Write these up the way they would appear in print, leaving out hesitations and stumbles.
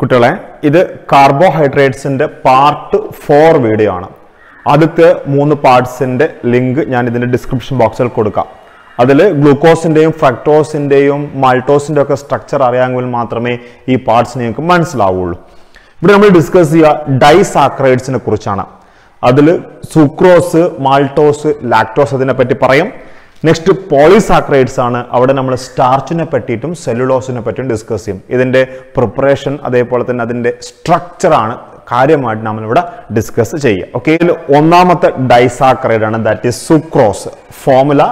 കുട്ടികളെ ഇത് കാർബോഹൈഡ്രേറ്റ്സിന്റെ part 4 video ആണ്. ആദ്യത്തെ 3 പാർട്സിന്റെ ലിങ്ക് ഞാൻ ഇതിന്റെ ഡിസ്ക്രിപ്ഷൻ ബോക്സിൽ കൊടുക്കാം. അതിൽ ഗ്ലൂക്കോസിന്റെയും ഫ്രക്ടോസിന്റെയും മാൾട്ടോസിന്റെ ഒക്കെ സ്ട്രക്ചർ അറിയാമെങ്കിൽ മാത്രമേ ഈ പാർട്സ് നിങ്ങൾക്ക് മനസ്സിലാവുള്ളൂ. ഇവിടെ നമ്മൾ ഡിസ്കസ് ചെയ്യുക ഡൈസാക്രൈഡ്സിനെ കുറിച്ചാണ്. അതിൽ സുക്രോസ്, മാൾട്ടോസ്, ലാക്ടോസ് അതിനെ പറ്റി പറയും. നെക്സ്റ്റ് പോളിസാക്രൈഡ്സ് ആണ്. അവിടെ നമ്മൾ സ്റ്റാർച്ചിനെ പറ്റിയിട്ടും സെല്ലുലോസിനെ പറ്റിയും ഡിസ്കസ് ചെയ്യും. ഇതിന്റെ പ്രിപ്പറേഷൻ അതേപോലെ തന്നെ അതിന്റെ സ്ട്രക്ചർ ആണ് കാര്യമായിട്ട് നമ്മളിവിടെ ഡിസ്കസ് ചെയ്യുക. ഓക്കെ, ഇതിൽ ഒന്നാമത്തെ ഡൈസാക്രൈഡ് ആണ്, that is sucrose. Formula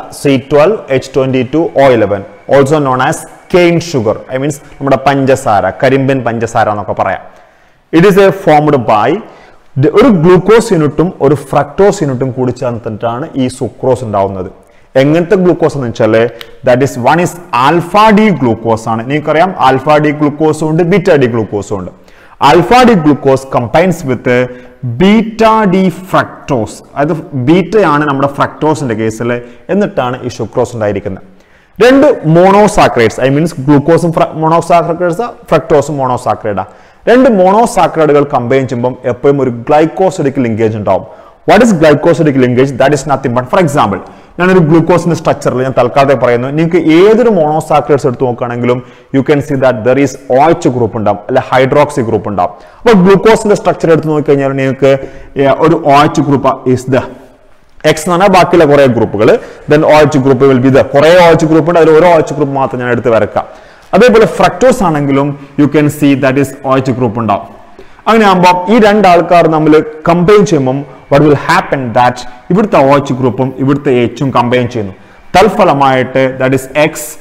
C12H22O11, also known as cane sugar. I means നമ്മുടെ പഞ്ചസാര, കരിമ്പിൻ പഞ്ചസാര എന്നൊക്കെ പറയാം. It is a formed by ഒരു ഗ്ലൂക്കോസ് യൂണിറ്റും ഒരു ഫ്രക്ടോസ് യൂണിറ്റും കൂടി ചേർന്നിട്ടാണ് ഈ സുക്രോസ് ഉണ്ടാവുന്നത്. എങ്ങനത്തെ ഗ്ലൂക്കോസ് എന്ന് വെച്ചാൽ that is one is alpha D glucose ആണ്. നിങ്ങൾക്കറിയാം ആൽഫ ഡി ഗ്ലൂക്കോസും ഉണ്ട്, ബീറ്റ ഡി ഗ്ലൂക്കോസും ഉണ്ട്. Alpha D glucose combines with beta D fructose. അത് ബീറ്റയാണ് നമ്മുടെ ഫ്രക്ടോസിന്റെ കേസിൽ, എന്നിട്ടാണ് ഈ സുക്രോസ് ഉണ്ടായിരിക്കുന്നത്. രണ്ട് മോണോസാക്രൈഡ്സ്, ഐ മീൻസ് ഗ്ലൂക്കോസും മോണോസാക്രൈഡ്സ്, ഫ്രക്ടോസും മോണോസാക്രൈഡാ. രണ്ട് മോണോസാക്രൈഡുകൾ കമ്പൈൻ ചെയ്യുമ്പോൾ എപ്പോഴും ഒരു ഗ്ലൈക്കോസിഡിക് ലിങ്കേജ് ഉണ്ടാവും. What is glycosidic linkage? That is nothing but, for example ഞാനൊരു ഗ്ലൂക്കോസിന്റെ സ്ട്രക്ചറിൽ ഞാൻ തൽക്കാലത്തേക്ക് പറയുന്നു. നിങ്ങൾക്ക് ഏതൊരു മോണോസാക്രൈഡ്സ് എടുത്ത് നോക്കുകയാണെങ്കിലും you can see that there is OH group ഉണ്ടാവും, അല്ലെ ഹൈഡ്രോക്സി ഗ്രൂപ്പ് ഉണ്ടാവും. അപ്പോൾ ഗ്ലൂക്കോസിന്റെ സ്ട്രക്ചർ എടുത്ത് നോക്കിക്കഴിഞ്ഞാൽ നിങ്ങൾക്ക് ഒരു OH group is the X എന്ന് പറഞ്ഞാൽ ബാക്കിയുള്ള കുറെ ഗ്രൂപ്പുകൾ, then OH group will be the കുറെ OH ഗ്രൂപ്പ് ഉണ്ട്, അതിൽ ഒരു OH ഗ്രൂപ്പ് മാത്രം ഞാൻ എടുത്ത് വരക്കാം. അതേപോലെ ഫ്രക്ടോസ് ആണെങ്കിലും you can see that is OH group ഉണ്ടാവും. അങ്ങനെ ആകുമ്പോൾ ഈ രണ്ടാൾക്കാർ നമ്മൾ കമ്പൈൻ ചെയ്യുമ്പോൾ what will happen that ഇവിടുത്തെ OH ഗ്രൂപ്പും ഇവിടുത്തെ Hഉം കമ്പൈൻ ചെയ്യുന്നു. തൽഫലമായിട്ട് ദാറ്റ് ഈസ്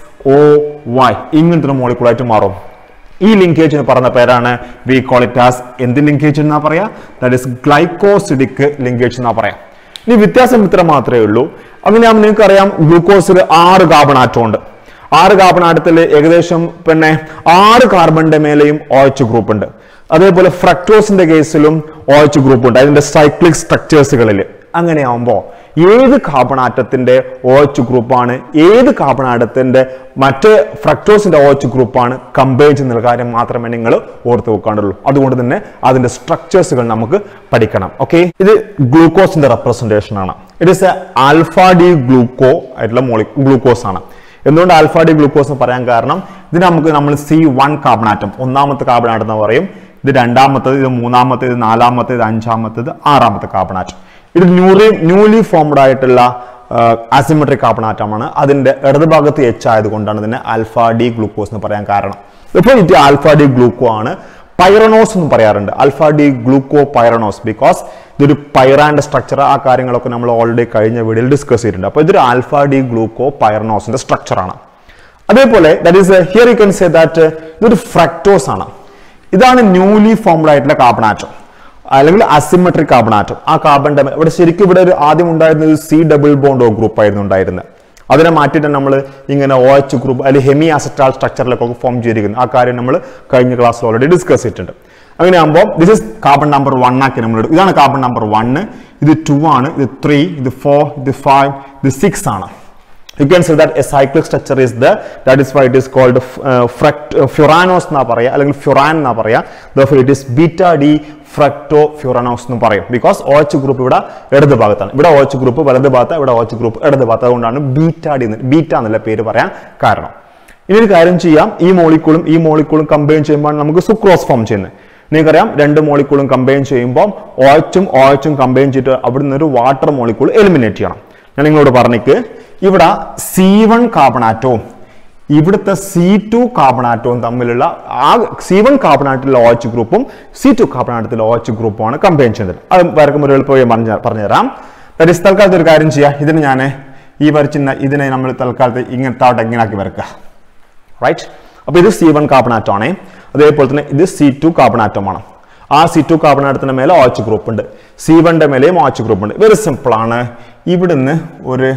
XOY ഇങ്ങനത്തെ മോളിക്യൂളായിട്ട് മാറും. ഈ ലിങ്കേജിന് പറഞ്ഞ പേരാണ് വി കോൾ ഇറ്റ് ആസ് എന്ത് ലിങ്കേജ് എന്നാ പറയാ? ദാറ്റ് ഈസ് ഗ്ലൈക്കോസിഡിക് ലിങ്കേജ് എന്നാ പറയാം. ഇനി വ്യത്യാസം ഇത്ര മാത്രമേ ഉള്ളൂ. അങ്ങനെയാകുമ്പോൾ നിങ്ങൾക്ക് അറിയാം ഗ്ലൂക്കോസിൽ 6 കാർബൺ ആറ്റം ഉണ്ട്. 6 കാർബൺ ആറ്റത്തിൽ ഏകദേശം 6 കാർബണിന്റെ മേലെയും OH ഗ്രൂപ്പ് ഉണ്ട്. അതേപോലെ ഫ്രക്ടോസിന്റെ കേസിലും OH ഗ്രൂപ്പ് ഉണ്ട് അതിന്റെ സൈക്ലിക് സ്ട്രക്ചേഴ്സുകളിൽ. അങ്ങനെയാവുമ്പോൾ ഏത് കാർബൺ ആറ്റത്തിന്റെ OH ഗ്രൂപ്പാണ്, ഏത് കാർബൺ ആറ്റത്തിന്റെ മറ്റേ ഫ്രക്ടോസിന്റെ OH ഗ്രൂപ്പാണ് കമ്പയർ ചെയ്യുന്ന കാര്യം മാത്രമേ നിങ്ങൾ ഓർത്ത് വെക്കാണ്ടുള്ളൂ. അതുകൊണ്ട് തന്നെ അതിന്റെ സ്ട്രക്ചേഴ്സുകൾ നമുക്ക് പഠിക്കണം. ഓക്കെ, ഇത് ഗ്ലൂക്കോസിന്റെ റെപ്രസെന്റേഷൻ ആണ്. It is a alpha D gluco ആയിട്ടുള്ള ഗ്ലൂക്കോസ് ആണ്. എന്തുകൊണ്ട് ആൽഫ ഡി ഗ്ലൂക്കോസ് എന്ന് പറയാൻ കാരണം ഇത് നമുക്ക് നമ്മൾ C1 കാർബൺ ആറ്റം, ഒന്നാമത്തെ കാർബൺ ആറ്റം എന്ന് പറയും. ഇത് രണ്ടാമത്തേത്, ഇത് മൂന്നാമത്തേത്, നാലാമത്തേത്, അഞ്ചാമത്തേത്, ആറാമത്തെ കാർബൺ ആറ്റം. ഇത് ന്യൂലി ഫോംഡ് ആയിട്ടുള്ള അസിമെട്രിക് കാർബൺ ആറ്റമാണ്. അതിന്റെ ഇടതുഭാഗത്ത് H ആയതുകൊണ്ടാണ് ഇതിനെ ആൽഫ ഡി ഗ്ലൂക്കോസ് എന്ന് പറയാൻ കാരണം. ഇപ്പോൾ ഇത് ആൽഫ ഡി ഗ്ലൂക്കോ ആണ്. പൈറനോസ് എന്ന് പറയാറുണ്ട്, alpha D gluco pyranose, because ഇതൊരു പൈറാന്റെ സ്ട്രക്ചർ. ആ കാര്യങ്ങളൊക്കെ നമ്മൾ ഓൾറെഡി കഴിഞ്ഞ വീഡിയോയിൽ ഡിസ്കസ് ചെയ്തിട്ടുണ്ട്. അപ്പോൾ ഇതൊരു ആൽഫ ഡി ഗ്ലൂക്കോ പൈറനോസിന്റെ സ്ട്രക്ചർ ആണ്. അതേപോലെ that is here you can say that ഇതൊരു ഫ്രക്ടോസ് ആണ്. ഇതാണ് ന്യൂലി ഫോംഡ് ആയിട്ടുള്ള കാർബൺ ആറ്റം അല്ലെങ്കിൽ അസിമെട്രിക് കാർബൺ ആറ്റം. ആ കാർബണിന്റെ ഇവിടെ ശരിക്കും ഇവിടെ ഒരു ആദ്യം ഉണ്ടായിരുന്നത് C double bond O group ആയിരുന്നു ഉണ്ടായിരുന്നത്. അതിനെ മാറ്റിയിട്ട് നമ്മൾ ഇങ്ങനെ OH ഗ്രൂപ്പ് അല്ലെങ്കിൽ ഹെമി അസറ്റാൾ സ്ട്രക്ചറിലേക്കൊക്കെ ഫോം ചെയ്തിരിക്കുന്നു. ആ കാര്യം നമ്മൾ കഴിഞ്ഞ ക്ലാസ്സിൽ ഓൾറെഡി ഡിസ്കസ് ചെയ്തിട്ടുണ്ട്. അങ്ങനെ ആകുമ്പോൾ ദിസ് ഇസ് കാർബൺ നമ്പർ 1 ആക്കി നമ്മൾ എടുക്കും. ഇതാണ് കാർബൺ നമ്പർ 1, ഇത് 2 ആണ്, ഇത് 3, ഇത് 4, ഇത് 5, ഇത് 6 ആണ്. You can say that a cyclic structure is there. That is why it is called furanos na paraya, അല്ലെങ്കിൽ furan na paraya. Therefore it is beta D fructofuranos എന്ന് പറയും. Because OH ഗ്രൂപ്പ് ഇവിടെ ഇടത് ഭാഗത്താണ്, ഇവിടെ OH ഗ്രൂപ്പ് വലത് ഭാഗത്ത്, ഇവിടെ OH ഗ്രൂപ്പ് ഇടത് ഭാഗത്ത്. അതുകൊണ്ടാണ് ബീറ്റ എന്നുള്ള പേര് പറയാൻ കാരണം. ഇനി ഒരു കാര്യം ചെയ്യാം, ഈ മോളിക്കൂളും കമ്പൈൻ ചെയ്യുമ്പോൾ നമുക്ക് സുക്രോസ് ഫോം ചെയ്യുന്നത്. നിങ്ങൾക്കറിയാം, രണ്ട് മോളിക്കൂളും കമ്പൈൻ ചെയ്യുമ്പോൾ OHും കമ്പൈൻ ചെയ്തിട്ട് അവിടെ നിന്ന് ഒരു വാട്ടർ മോളിക്കൂൾ എലിമിനേറ്റ് ചെയ്യണം. ഞാൻ നിങ്ങളോട് പറഞ്ഞിക്ക് ഇവിടെ C1 കാർബൺ ആറ്റവും ഇവിടുത്തെ C2 കാർബൺ ആറ്റവും തമ്മിലുള്ള ആ C1 കാർബൺ ആറ്റത്തിലുള്ള OH ഗ്രൂപ്പും C2 കാർബൺ ആറ്റത്തിലുള്ള OH ഗ്രൂപ്പുമാണ് കമ്പൈൻ ചെയ്യുന്നത്. അത് വരക്കുമ്പോൾ എളുപ്പമായി പറഞ്ഞുതരാം. ദാറ്റ് ഈസ് തൽക്കാലത്ത് ഒരു കാര്യം ചെയ്യാം, ഇതിന് ഞാൻ ഈ വരച്ചിരുന്ന ഇതിനെ നമ്മൾ തൽക്കാലത്ത് ഇങ്ങനത്തെ ഇങ്ങനാക്കി വരക്കുക. റൈറ്റ്, അപ്പോൾ ഇത് C1 കാർബൺ ആറ്റം ആണ്. അതേപോലെ തന്നെ ഇത് C2 കാർബൺ ആറ്റമാണ്. ആ C2 കാർബൺ ആറ്റത്തിന് മേലെ OH ഗ്രൂപ്പ് ഉണ്ട്, C1ന്റെ മേലെയും OH ഗ്രൂപ്പ് ഉണ്ട്. വെരി സിമ്പിൾ ആണ്. ഇവിടുന്ന് ഒരു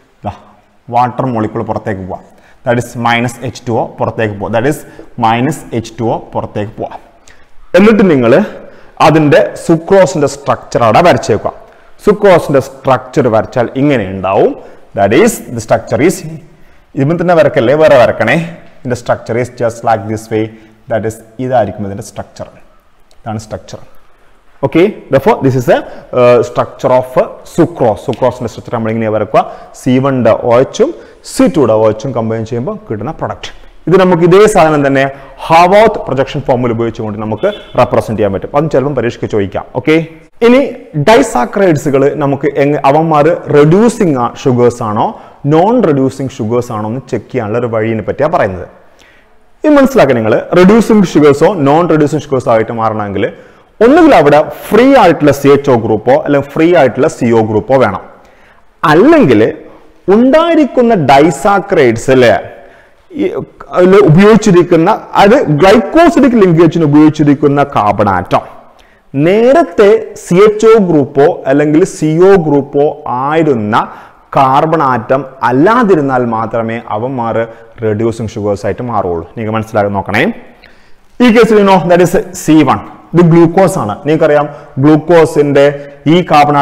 വാട്ടർ മോളിക്കൂൾ പുറത്തേക്ക് പോവാം. ദാറ്റ് ഇസ് -H2O പുറത്തേക്ക് പോവാം. ദാറ്റ് ഇസ് -H2O പുറത്തേക്ക് പോവാം. എന്നിട്ട് നിങ്ങൾ അതിന്റെ സുക്രോസിന്റെ സ്ട്രക്ചർ അവിടെ വരച്ചേക്കുക. സുക്രോസിന്റെ സ്ട്രക്ചർ വരച്ചാൽ ഇങ്ങനെ ഉണ്ടാവും. That is the structure is ഇതിൽ തന്നെ വരക്കല്ലേ, വേറെ വരക്കണേ. The structure is just like this way. That is ഇതായിരിക്കും ഇതിൻ്റെ സ്ട്രക്ചർ. ഇതാണ് structure. Okay, therefore this is a structure of sucrose. സുക്രോസിന്റെ സ്ട്രക്ചർ നമ്മൾ ഇങ്ങനെ വരക്കുക. C1ന്റെ OH ഉം C2യുടെ OH ഉം കമ്പൈൻ ചെയ്യുമ്പോൾ കിട്ടുന്ന പ്രൊഡക്റ്റ്. ഇത് നമുക്ക് ഇതേ സാധനം തന്നെ ഹാവോത്ത് പ്രൊജക്ഷൻ ഫോർമുല ഉപയോഗിച്ചുകൊണ്ട് നമുക്ക് റെപ്രസെന്റ് ചെയ്യാൻ പറ്റും. അതും ചിലപ്പോൾ പരീക്ഷയ്ക്ക് ചോദിക്കാം. ഓക്കെ, ഇനി ഡൈസാക്രൈഡ്സുകൾ നമുക്ക് അവന്മാർ റെഡ്യൂസിങ് ഷുഗേഴ്സ് ആണോ നോൺ റെഡ്യൂസിങ് ഷുഗേഴ്സ് ആണോ എന്ന് ചെക്ക് ചെയ്യാനുള്ള ഒരു വഴിയെ പറ്റിയാണ് പറയുന്നത്. ഇത് മനസ്സിലാക്കുക നിങ്ങൾ. റെഡ്യൂസിങ് ഷുഗേഴ്സോ നോൺ റെഡ്യൂസിങ് ഷുഗേഴ്സോ ആയിട്ട് മാറണമെങ്കിൽ ഒന്നുകിൽ അവിടെ ഫ്രീ ആയിട്ടുള്ള CHO ഗ്രൂപ്പോ അല്ലെങ്കിൽ ഫ്രീ ആയിട്ടുള്ള CO ഗ്രൂപ്പോ വേണം. അല്ലെങ്കിൽ ഉണ്ടായിരിക്കുന്ന ഡൈസാക്രൈഡ്സ് അല്ലേ ഉപയോഗിച്ചിരിക്കുന്ന അത് ഗ്ലൈക്കോസിഡിക് ലിങ്കേജിന് ഉപയോഗിച്ചിരിക്കുന്ന കാർബൺ ആറ്റം നേരത്തെ CHO ഗ്രൂപ്പോ അല്ലെങ്കിൽ CO ഗ്രൂപ്പോ ആയിരുന്ന കാർബൺ ആറ്റം അല്ലാതിരുന്നാൽ മാത്രമേ അവന്മാർ റെഡ്യൂസിങ് ഷുഗേഴ്സ് ആയിട്ട് മാറുള്ളൂ. നിങ്ങൾക്ക് മനസ്സിലാക്കി നോക്കണേ. ഈ കേസിൽ ദാറ്റ് ഈസ് C1. ഇത് ഗ്ലൂക്കോസ് ആണ്. നിങ്ങൾക്കറിയാം ഗ്ലൂക്കോസിന്റെ ഈ കാർബൺ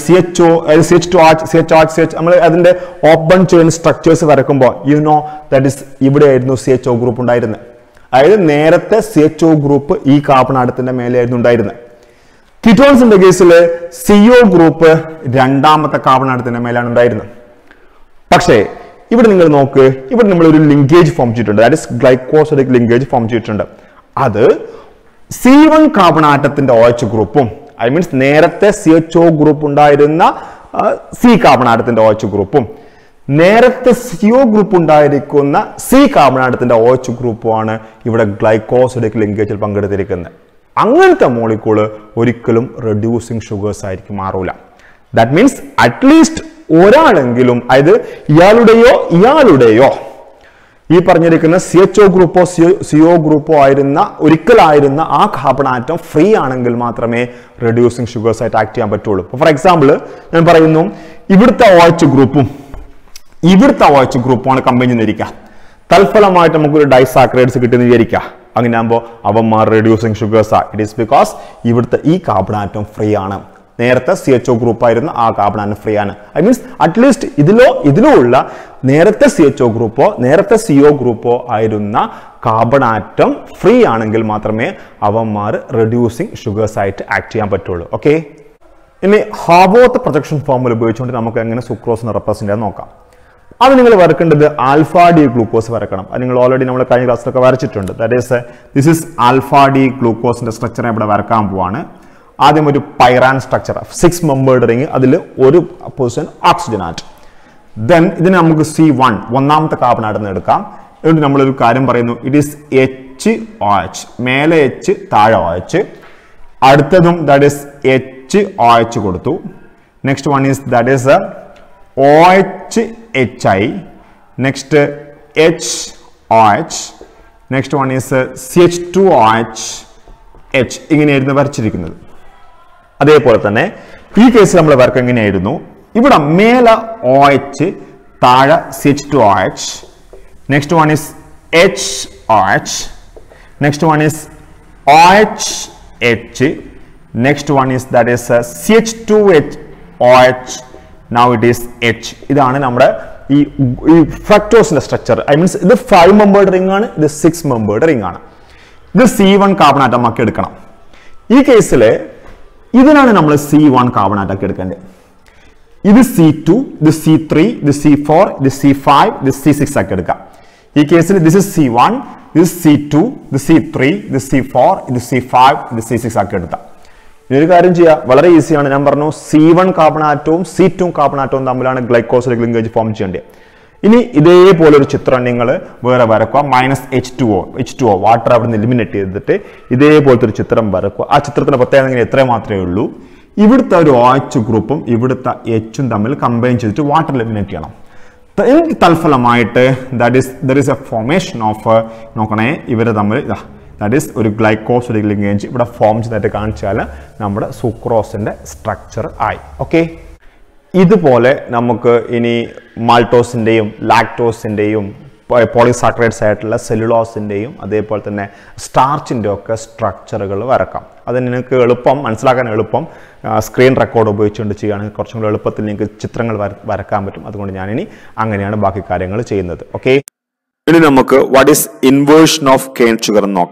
CH2OH നമ്മൾ അതിന്റെ ഓപ്പൺ ചെയിൻ സ്ട്രക്ചേഴ്സ് വരക്കുമ്പോൾ ദാറ്റ് ഈസ് ഇവിടെ ആയിരുന്നു CHO ഗ്രൂപ്പ് ഉണ്ടായിരുന്നത്. അതായത് നേരത്തെ CHO ഗ്രൂപ്പ് ഈ കാർബൺ ആറ്റത്തിന്റെ മേലെയായിരുന്നു ഉണ്ടായിരുന്നത്. കീറ്റോൺസിന്റെ കേസിൽ CO ഗ്രൂപ്പ് രണ്ടാമത്തെ കാർബൺ ആറ്റത്തിന്റെ മേലാണ് ഉണ്ടായിരുന്നത്. പക്ഷേ ഇവിടെ നിങ്ങൾ നോക്ക്, ഇവിടെ നമ്മൾ ഒരു ലിങ്കേജ് ഫോം ചെയ്തിട്ടുണ്ട്. That is glycosidic linkage form ചെയ്തിട്ടുണ്ട്. അത് C1 കാർബൺ ആറ്റത്തിന്റെ OH ഗ്രൂപ്പും ഐ മീൻസ് നേരത്തെ CHO ഗ്രൂപ്പ് ഉണ്ടായിരുന്ന C കാർബൺ ആറ്റത്തിന്റെ OH ഗ്രൂപ്പും നേരത്തെ CO ഗ്രൂപ്പ് ഉണ്ടായിരിക്കുന്ന C കാർബൺ ആറ്റത്തിന്റെ OH ഗ്രൂപ്പുമാണ് ഇവിടെ ഗ്ലൈക്കോസിഡിക് ലിങ്കേജിൽ പങ്കെടുത്തിരിക്കുന്നത്. അങ്ങനത്തെ മോളിക്കൂള് ഒരിക്കലും റെഡ്യൂസിങ് ഷുഗേഴ്സ് ആയിരിക്കും മാറൂല. ദാറ്റ് മീൻസ് അറ്റ്ലീസ്റ്റ് ഒരാളെങ്കിലും, അതായത് ഇയാളുടെയോ ഈ പറഞ്ഞിരിക്കുന്ന CHO ഗ്രൂപ്പോ CO ഗ്രൂപ്പോ ഒരിക്കലായിരുന്ന ആ കാർബൺ ആറ്റം ഫ്രീ ആണെങ്കിൽ മാത്രമേ റെഡ്യൂസിങ് ഷുഗേഴ്സ് ആയിട്ട് ആക്ട് ചെയ്യാൻ പറ്റുള്ളൂ. ഫോർ എക്സാമ്പിൾ ഞാൻ പറയുന്നു, ഇവിടുത്തെ OH ഗ്രൂപ്പും ഇവിടുത്തെ OH ഗ്രൂപ്പുമാണ് കമ്പൈൻ ചെയ്തിരിക്കുക. തൽഫലമായിട്ട് നമുക്കൊരു ഡൈസാക്രൈഡ്സ് കിട്ടുന്ന വിചാരിക്കുക. അങ്ങനെ ആകുമ്പോൾ അവന്മാർ റെഡ്യൂസിങ് ഷുഗേഴ്സാ. ഇറ്റ് ഈസ് ബിക്കോസ് ഇവിടുത്തെ ഈ കാർബൺ ആറ്റം ഫ്രീ ആണ്. നേരത്തെ CHO ഗ്രൂപ്പ് ആയിരുന്ന ആ കാർബൺ ആറ്റം ഫ്രീ ആണ്. ഐ മീൻസ് അറ്റ്ലീസ്റ്റ് ഇതിലോ ഉള്ള നേരത്തെ CHO ഗ്രൂപ്പോ നേരത്തെ CO ഗ്രൂപ്പോ ആയിരുന്ന കാർബൺ ആറ്റം ഫ്രീ ആണെങ്കിൽ മാത്രമേ അവന്മാർ റെഡ്യൂസിങ് ഷുഗേഴ്സ് ആയിട്ട് ആക്ട് ചെയ്യാൻ പറ്റുള്ളൂ. ഓക്കെ, ഇനി ഹാവോത്ത് പ്രൊജക്ഷൻ ഫോർമുല ഉപയോഗിച്ചുകൊണ്ട് നമുക്ക് എങ്ങനെ സുക്രോസിനെ റെപ്രസെന്റ് ചെയ്യാൻ നോക്കാം. അത് നിങ്ങൾ വരക്കേണ്ടത് ആൽഫാ ഡി ഗ്ലൂക്കോസ് വരക്കണം. അത് നിങ്ങൾ ഓൾറെഡി നമ്മൾ കഴിഞ്ഞ ക്ലാസ്സിലൊക്കെ വരച്ചിട്ടുണ്ട്. That is this is alpha D ഗ്ലൂക്കോസിന്റെ സ്ട്രക്ചർ ഇവിടെ വരക്കാൻ പോവാണ്. ആദ്യം ഒരു പൈറാൻ സ്ട്രക്ചർ 6 മെമ്പേർഡ് റിംഗ്, അതിൽ ഒരു പൊസിഷൻ ഓക്സിജൻ ആറ്റം. ദെൻ ഇതിന് നമുക്ക് C1 ഒന്നാമത്തെ കാർബൺ ആറ്റം എടുക്കാം. എന്നിട്ട് നമ്മളൊരു കാര്യം പറയുന്നു, ഇറ്റ് ഈസ് HOH, മേലെ H താഴെ OH. അടുത്തതും ദാറ്റ് ഈസ് HOH കൊടുത്തു. Next one is that is OHHI, next HOH, next one is CH2OH. ഇങ്ങനെയായിരുന്നു വരച്ചിരിക്കുന്നത്. അതേപോലെ തന്നെ ഈ കേസിൽ നമ്മൾ വർക്ക് എങ്ങനെയായിരുന്നു, ഇവിടെ മേലെ OH താഴെ CH2OH, next one is HOH, next one is OHH, next one is that is CH2OH. Now it is H. ഇതാണ് നമ്മുടെ ഈ ഫ്രക്ടോസിന്റെ സ്ട്രക്ചർ. ഐ മീൻസ് ഇത് 5 മെമ്പേർഡ് റിംഗ് ആണ്, ഇത് 6 മെമ്പേർഡ് റിംഗ് ആണ്. ഇത് C1 കാർബൺ ആറ്റം ആക്കി എടുക്കണം. ഈ കേസിൽ ഇതിനാണ് നമ്മൾ C1 കാർബൺ ആറ്റം ആക്കി എടുക്കേണ്ടത്. ഇത് C2, ഇത് C3, ഇത് C4, ഇത് C5, ഇത് C6 ആക്കി എടുക്കാം. ഈ കേസിൽ this is C1, this is C2, this is C3, this is C4, ഇത് C5, ഇത് C6 ആക്കി എടുക്കാം. ഇതൊരു കാര്യം ചെയ്യാം, വളരെ ഈസിയാണ്. ഞാൻ പറഞ്ഞു C1 കാർബൺ ആറ്റവും C2 കാർബൺ ആറ്റവും തമ്മിലാണ് ഗ്ലൈക്കോസിഡിക് ലിങ്കേജ് ഫോം ചെയ്യേണ്ടത്. ഇനി ഇതേപോലെ ഒരു ചിത്രം നിങ്ങൾ വേറെ വരക്കുക. -H2O വാട്ടർ അവിടെ നിന്ന് എലിമിനേറ്റ് ചെയ്തിട്ട് ഇതേപോലത്തെ ഒരു ചിത്രം വരക്കുക. ആ ചിത്രത്തിന്റെ പ്രത്യേകത എത്ര മാത്രമേ ഉള്ളൂ, ഇവിടുത്തെ ഒരു OH ഗ്രൂപ്പും ഇവിടുത്തെ Hഉം തമ്മിൽ കമ്പൈൻ ചെയ്തിട്ട് വാട്ടർ എലിമിനേറ്റ് ചെയ്യണം. തൽഫലമായിട്ട് there is a formation of, നോക്കണേ ഇവര് തമ്മിൽ ദാറ്റ് ഈസ് ഒരു ഗ്ലൈക്കോസിഡിക് ലിങ്കേജ് ഇവിടെ ഫോം ചെയ്തിട്ട് കാണിച്ചാൽ നമ്മുടെ സുക്രോസിന്റെ സ്ട്രക്ചർ ആയി. ഓക്കെ, ഇതുപോലെ നമുക്ക് ഇനി മാൾട്ടോസിന്റെയും ലാക്ടോസിന്റെയും പോളിസാക്കറൈഡ്സ് ആയിട്ടുള്ള സെല്ലുലോസിന്റെയും അതേപോലെ തന്നെ സ്റ്റാർച്ചിന്റെ ഒക്കെ സ്ട്രക്ചറുകൾ വരക്കാം. അത് നിങ്ങൾക്ക് എളുപ്പം മനസ്സിലാക്കാൻ എളുപ്പം സ്ക്രീൻ റെക്കോർഡ് ഉപയോഗിച്ചുകൊണ്ട് ചെയ്യുകയാണെങ്കിൽ കുറച്ചും കൂടി എളുപ്പത്തിൽ നിങ്ങൾക്ക് ചിത്രങ്ങൾ വരക്കാൻ പറ്റും. അതുകൊണ്ട് ഞാനിനി അങ്ങനെയാണ് ബാക്കി കാര്യങ്ങൾ ചെയ്യുന്നത്. ഓക്കെ, ഇനി നമുക്ക് what is inversion of cane sugar എന്ന് നോക്കാം.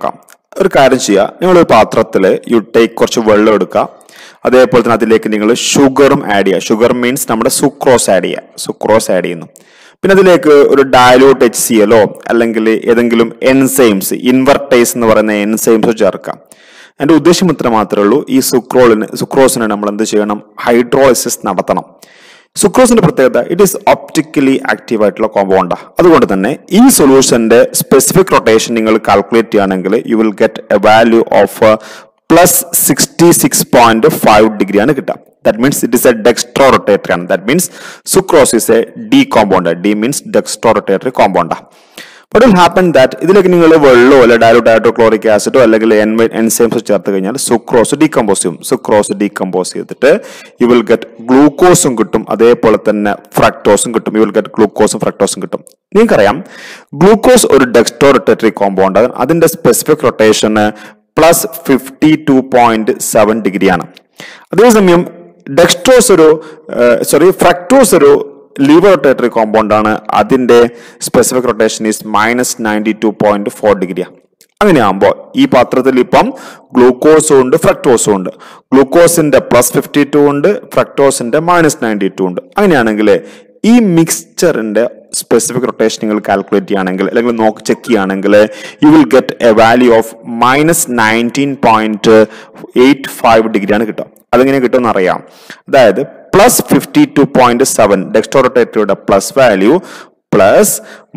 ഒരു കാര്യം ചെയ്യുക, നിങ്ങളൊരു പാത്രത്തിൽ യു ടേക്ക് കുറച്ച് വെള്ളം എടുക്കുക, അതേപോലെ തന്നെ അതിലേക്ക് നിങ്ങൾ ഷുഗറും ആഡ് ചെയ്യുക. ഷുഗർ മീൻസ് നമ്മുടെ സുക്രോസ് ആഡ് ചെയ്യുക. സുക്രോസ് ആഡ് ചെയ്യുന്നു. പിന്നെ അതിലേക്ക് ഒരു ഡയലൂട്ട് HCl അല്ലെങ്കിൽ ഏതെങ്കിലും എൻസൈംസ്, ഇൻവെർട്ടേസ് എന്ന് പറയുന്ന എൻസൈംസ് ചേർക്കാം. അതിന്റെ ഉദ്ദേശം ഇത്ര മാത്രമേ ഉള്ളൂ, ഈ സുക്രോസിനെ നമ്മൾ എന്ത് ചെയ്യണം, ഹൈഡ്രോളിസിസ് നടത്തണം. സുക്രോസിന്റെ പ്രത്യേകത, ഇറ്റ് ഈസ് ഒപ്റ്റിക്കലി ആക്റ്റീവ് ആയിട്ടുള്ള കോമ്പൗണ്ടാണ്. അതുകൊണ്ട് തന്നെ ഈ സൊല്യൂഷന്റെ സ്പെസിഫിക് റൊട്ടേഷൻ നിങ്ങൾ കാൽക്കുലേറ്റ് ചെയ്യുകയാണെങ്കിൽ you will get a value of +66.5 degree ആണ് കിട്ടുക. That means it is a dextrorotatory ആണ്. That means sucrose is a D compound. D means dextrorotatory compound. What will happen that ഇതിലേക്ക് നിങ്ങൾ വെള്ളമോ അല്ലെ dilute hydrochloric ആസിഡോ അല്ലെങ്കിൽ enzymes ചേർത്ത് കഴിഞ്ഞാൽ സുക്രോസ് ഡീകമ്പോസ് ചെയ്യും. സുക്രോസ് ഡീകമ്പോസ് ചെയ്തിട്ട് യു വിൽ ഗെറ്റ് ഗ്ലൂക്കോസും കിട്ടും, അതേപോലെ തന്നെ ഫ്രക്ടോസും കിട്ടും. യു വിൽ ഗെറ്റ് ഗ്ലൂക്കോസും ഫ്രക്ടോസും കിട്ടും. നിങ്ങൾക്കറിയാം ഗ്ലൂക്കോസ് ഒരു ഡെക്സ്ട്രോറൊട്ടേറ്ററി കോമ്പൗണ്ട്. അതിന്റെ സ്പെസിഫിക് റൊട്ടേഷൻ +52.7 degree ആണ്. അതേസമയം ഫ്രക്ടോസ് ഒരു ലീവർ റൊട്ടേറ്ററി കോമ്പൗണ്ട് ആണ്. അതിന്റെ സ്പെസിഫിക് റൊട്ടേഷൻ ഈസ് -92.4 degree. അങ്ങനെയാകുമ്പോൾ ഈ പാത്രത്തിൽ ഇപ്പം ഗ്ലൂക്കോസും ഉണ്ട് ഫ്രക്ടോസും ഉണ്ട്. ഗ്ലൂക്കോസിന്റെ +52 ഉണ്ട്, ഫ്രക്ടോസിന്റെ -92 ഉണ്ട്. അങ്ങനെയാണെങ്കിൽ ഈ മിക്സ്ചറിന്റെ സ്പെസിഫിക് റൊട്ടേഷൻ നിങ്ങൾ കാൽക്കുലേറ്റ് ചെയ്യുകയാണെങ്കിൽ അല്ലെങ്കിൽ ചെക്ക് ചെയ്യുകയാണെങ്കിൽ you will get a value of -19.85 degree ആണ് കിട്ടുക. അതെങ്ങനെ കിട്ടുമെന്ന് അറിയാം. അതായത് +52.7 ഡെക്സ്ട്രോറൊട്ടേറ്ററിയുടെ plus value plus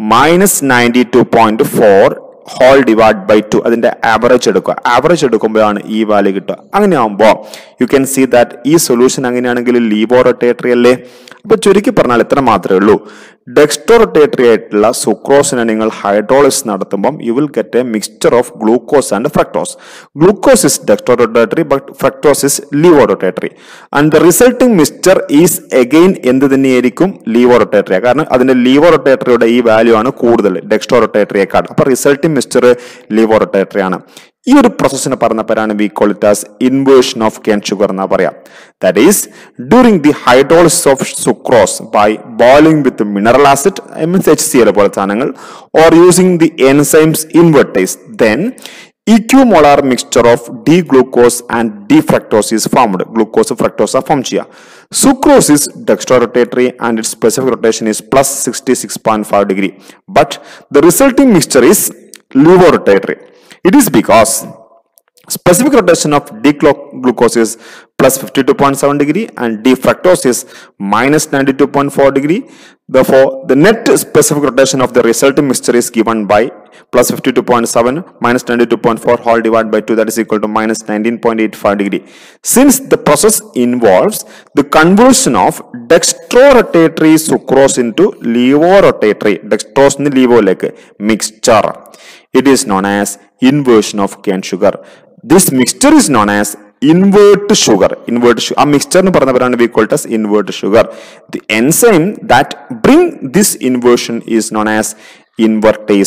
-92.4 whole divide by 2 അതിന്റെ ആവറേജ് എടുക്കുക. ആവറേജ് എടുക്കുമ്പോഴാണ് ഈ വാല്യൂ കിട്ടുക. അങ്ങനെയാകുമ്പോൾ യു ക്യാൻ സീ ദാറ്റ് ഈ സൊല്യൂഷൻ അങ്ങനെയാണെങ്കിൽ ലീവോറൊട്ടേറ്ററി അല്ലേ. അപ്പൊ ചുരുക്കി പറഞ്ഞാൽ ഇത്ര മാത്രമേ ഉള്ളൂ, ഡെക്സ്ട്രോറൊട്ടേറ്ററി ആയിട്ടുള്ള സുക്രോസിനെ നിങ്ങൾ ഹൈഡ്രോളിസിസ് നടത്തുമ്പോൾ you will get a mixture of glucose and fructose. Glucose is dextrorotatory but fructose is levorotatory and the resulting mixture is again എന്ത് തന്നെയായിരിക്കും, ലീവോറൊട്ടേറ്ററി. കാരണം അതിന്റെ ലീവോറൊട്ടേറ്ററിയുടെ ഈ വാല്യൂ ആണ് കൂടുതൽ ഡെക്സ്ട്രോറൊട്ടേറ്ററിയേക്കാൾ. അപ്പൊ റിസൾട്ടിംഗ് മിക്സ്ചർ ലീവോറൊട്ടേറ്ററി ആണ്. ഈ ഒരു പ്രോസസ്സിനെ പറഞ്ഞ പേരാണ് we call it as inversion of cane sugar എന്നാ പറയാം. That is during the hydrolysis of sucrose by boiling with mineral acid means HCl പോലെ സാധനങ്ങൾ or using the enzymes invertase, then equimolar mixture of D-glucose and D-fructose is formed. Glucose fructose are formed here. Sucrose is dextrorotatory and its specific rotation is +66.5 degree. But the resulting mixture is levorotatory. It is because specific rotation of D-glucose is +52.7 degree and D-fructose is -92.4 degree. Therefore, the net specific rotation of the resulting mixture is given by +52.7 -92.4 whole divided by 2, that is equal to -19.85 degree. Since the process involves the conversion of dextrorotatory sucrose into levorotatory, dextrose in levo mixture, it is known as inversion of cane sugar. This mixture is known as invert sugar. A mixture we call it as invert sugar. The enzyme that bring this inversion is known as invertase.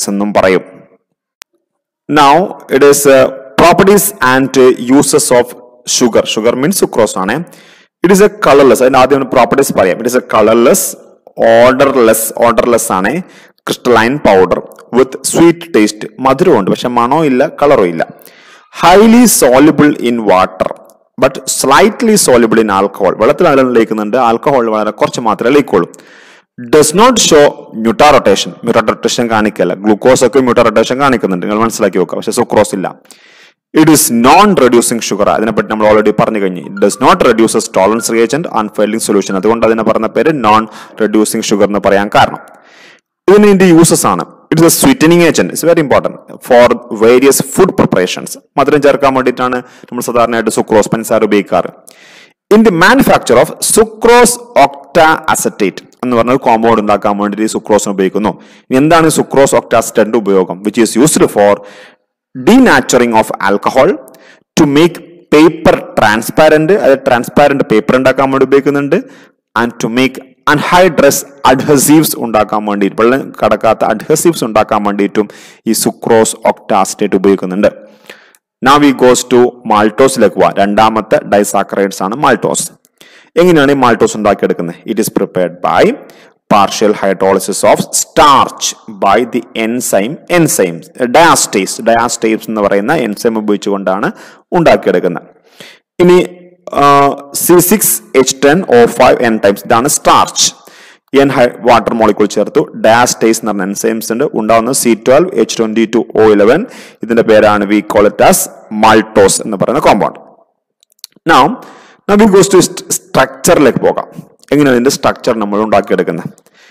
Now it is properties and uses of sugar. Sugar means sucrose. It is a colorless. Properties it is a colorless, odorless crystalline powder with sweet taste. Madhuru undu പക്ഷെ മണോ ഇല്ല കളറോ ഇല്ല. Highly soluble in water but slightly soluble in alcohol. വെള്ളത്തിൽ അതിൽ ലയിക്കുന്നുണ്ട്, alcohol വളരെ കുറച്ച് മാത്രമേ ലയിക്കുള്ളൂ. Does not show mutarotation. Mutarotation കാണിക്കല്ല. ഗ്ലൂക്കോസ് ഒക്കെ mutarotation കാണിക്കുന്നുണ്ട്, നിങ്ങൾ മനസ്സിലാക്കി വെക്കുക. പക്ഷെ സുക്രോസ് ഇല്ല. It is non-reducing sugar. അതിനെപ്പറ്റി നമ്മൾ ഓൾറെഡി പറഞ്ഞു കഴിഞ്ഞു. It does not reduce tolerance reagent unfailing solution. അതുകൊണ്ട് അതിനെ പറഞ്ഞ പേര് നോൺ റെഡ്യൂസിങ് ഷുഗർ എന്ന് പറയാൻ കാരണം. ഇതിന് ഇതിന്റെ യൂസസ് ആണ്. It is a sweetening agent. It's very important for various food preparations. മധുരം ചേർക്കാൻ വേണ്ടിയിട്ടാണ് നമ്മൾ സാധാരണയായിട്ട് സുക്രോസ് പഞ്ചസാര ഉപയോഗിക്കാറ്. In the manufacture of sucrose octaacetate എന്ന് പറഞ്ഞ കോമ്പൗണ്ട് ഉണ്ടാക്കാൻ വേണ്ടി സുക്രോസ് ഉപയോഗിക്കുന്നു. എന്താണ് സുക്രോസ് octaacetate ഉപയോഗം? Which is used for denaturing of alcohol, to make paper transparent, അത് ട്രാൻസ്പാരന്റ് പേപ്പർ ഉണ്ടാക്കാൻ വേണ്ടി ഉപയോഗിക്കുന്നുണ്ട്, and to make anhydrous adhesives ഉണ്ടാക്കാൻ വേണ്ടി, വെള്ളം കടക്കാത്ത adhesives ഉണ്ടാക്കാൻ വേണ്ടിയിട്ടും ഈ സുക്രോസ് octaacetate ഉപയോഗിക്കുന്നുണ്ട്. Now we goes to maltose. രണ്ടാമത്തെ ഡൈസാക്കറൈഡ്സ് ആണ് മാൾട്ടോസ്. എങ്ങനെയാണ് ഈ മാൾട്ടോസ് ഉണ്ടാക്കിയെടുക്കുന്നത്? It is prepared by partial hydrolysis of starch by the enzymes diastase എന്ന് പറയുന്ന എൻസൈം ഉപയോഗിച്ചുകൊണ്ടാണ് ഉണ്ടാക്കിയെടുക്കുന്നത്. ഇനി C6H10O5 ടൈംസ് ഇതാണ് സ്റ്റാർച്ച്. വാട്ടർ മോളിക്യൂൾ ചേർത്തു ഡയാസ്റ്റേസ് എന്ന് പറഞ്ഞ എൻസൈംസ് ഉണ്ട്, ഉണ്ടാവുന്ന C12H22O11. ഇതിന്റെ പേരാണ് we call it as maltose എന്ന് പറയുന്ന compound. Now we goes to സ്ട്രക്ചറിലേക്ക് പോകാം. എങ്ങനെയാണ് ഇതിന്റെ സ്ട്രക്ചർ നമ്മൾ ഉണ്ടാക്കിയെടുക്കുന്നത്?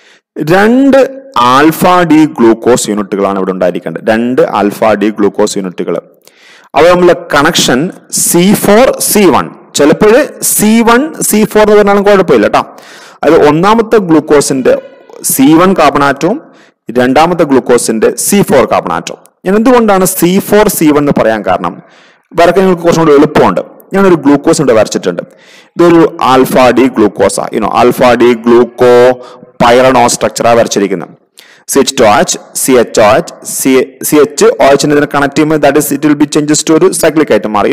2 ആൽഫ ഡി ഗ്ലൂക്കോസ് യൂണിറ്റുകളാണ് ഇവിടെ ഉണ്ടായിരിക്കേണ്ടത്. 2 ആൽഫ ഡി ഗ്ലൂക്കോസ് യൂണിറ്റുകൾ. അവ തമ്മിലുള്ള കണക്ഷൻ C4C1. ചിലപ്പോൾ C1C4 എന്ന് പറഞ്ഞാലും കുഴപ്പമില്ല കേട്ടോ. അത് ഒന്നാമത്തെ ഗ്ലൂക്കോസിന്റെ C1 കാർബൺ ആറ്റവും രണ്ടാമത്തെ ഗ്ലൂക്കോസിന്റെ C4 കാർബൺ ആറ്റവും. ഞാൻ എന്തുകൊണ്ടാണ് C4C1 എന്ന് പറയാൻ കാരണം, വരക്കാൻ നിങ്ങൾക്ക് കുറച്ചും കൂടി എളുപ്പമുണ്ട്. ഞാനൊരു ഗ്ലൂക്കോസ് ഇവിടെ വരച്ചിട്ടുണ്ട്. ഇതൊരു ആൽഫ ഡി ഗ്ലൂക്കോസാ. ആൽഫ ഡി ഗ്ലൂക്കോ പൈറനോ സ്ട്രക്ചറാണ് വരച്ചിരിക്കുന്നത്. CH2OH, CHOH, CHOH ഇതിനെ കണക്ട് ചെയ്യുമ്പോൾ that is it will be changes to ഒരു സൈക്ലിക് ആയിട്ട് മാറി.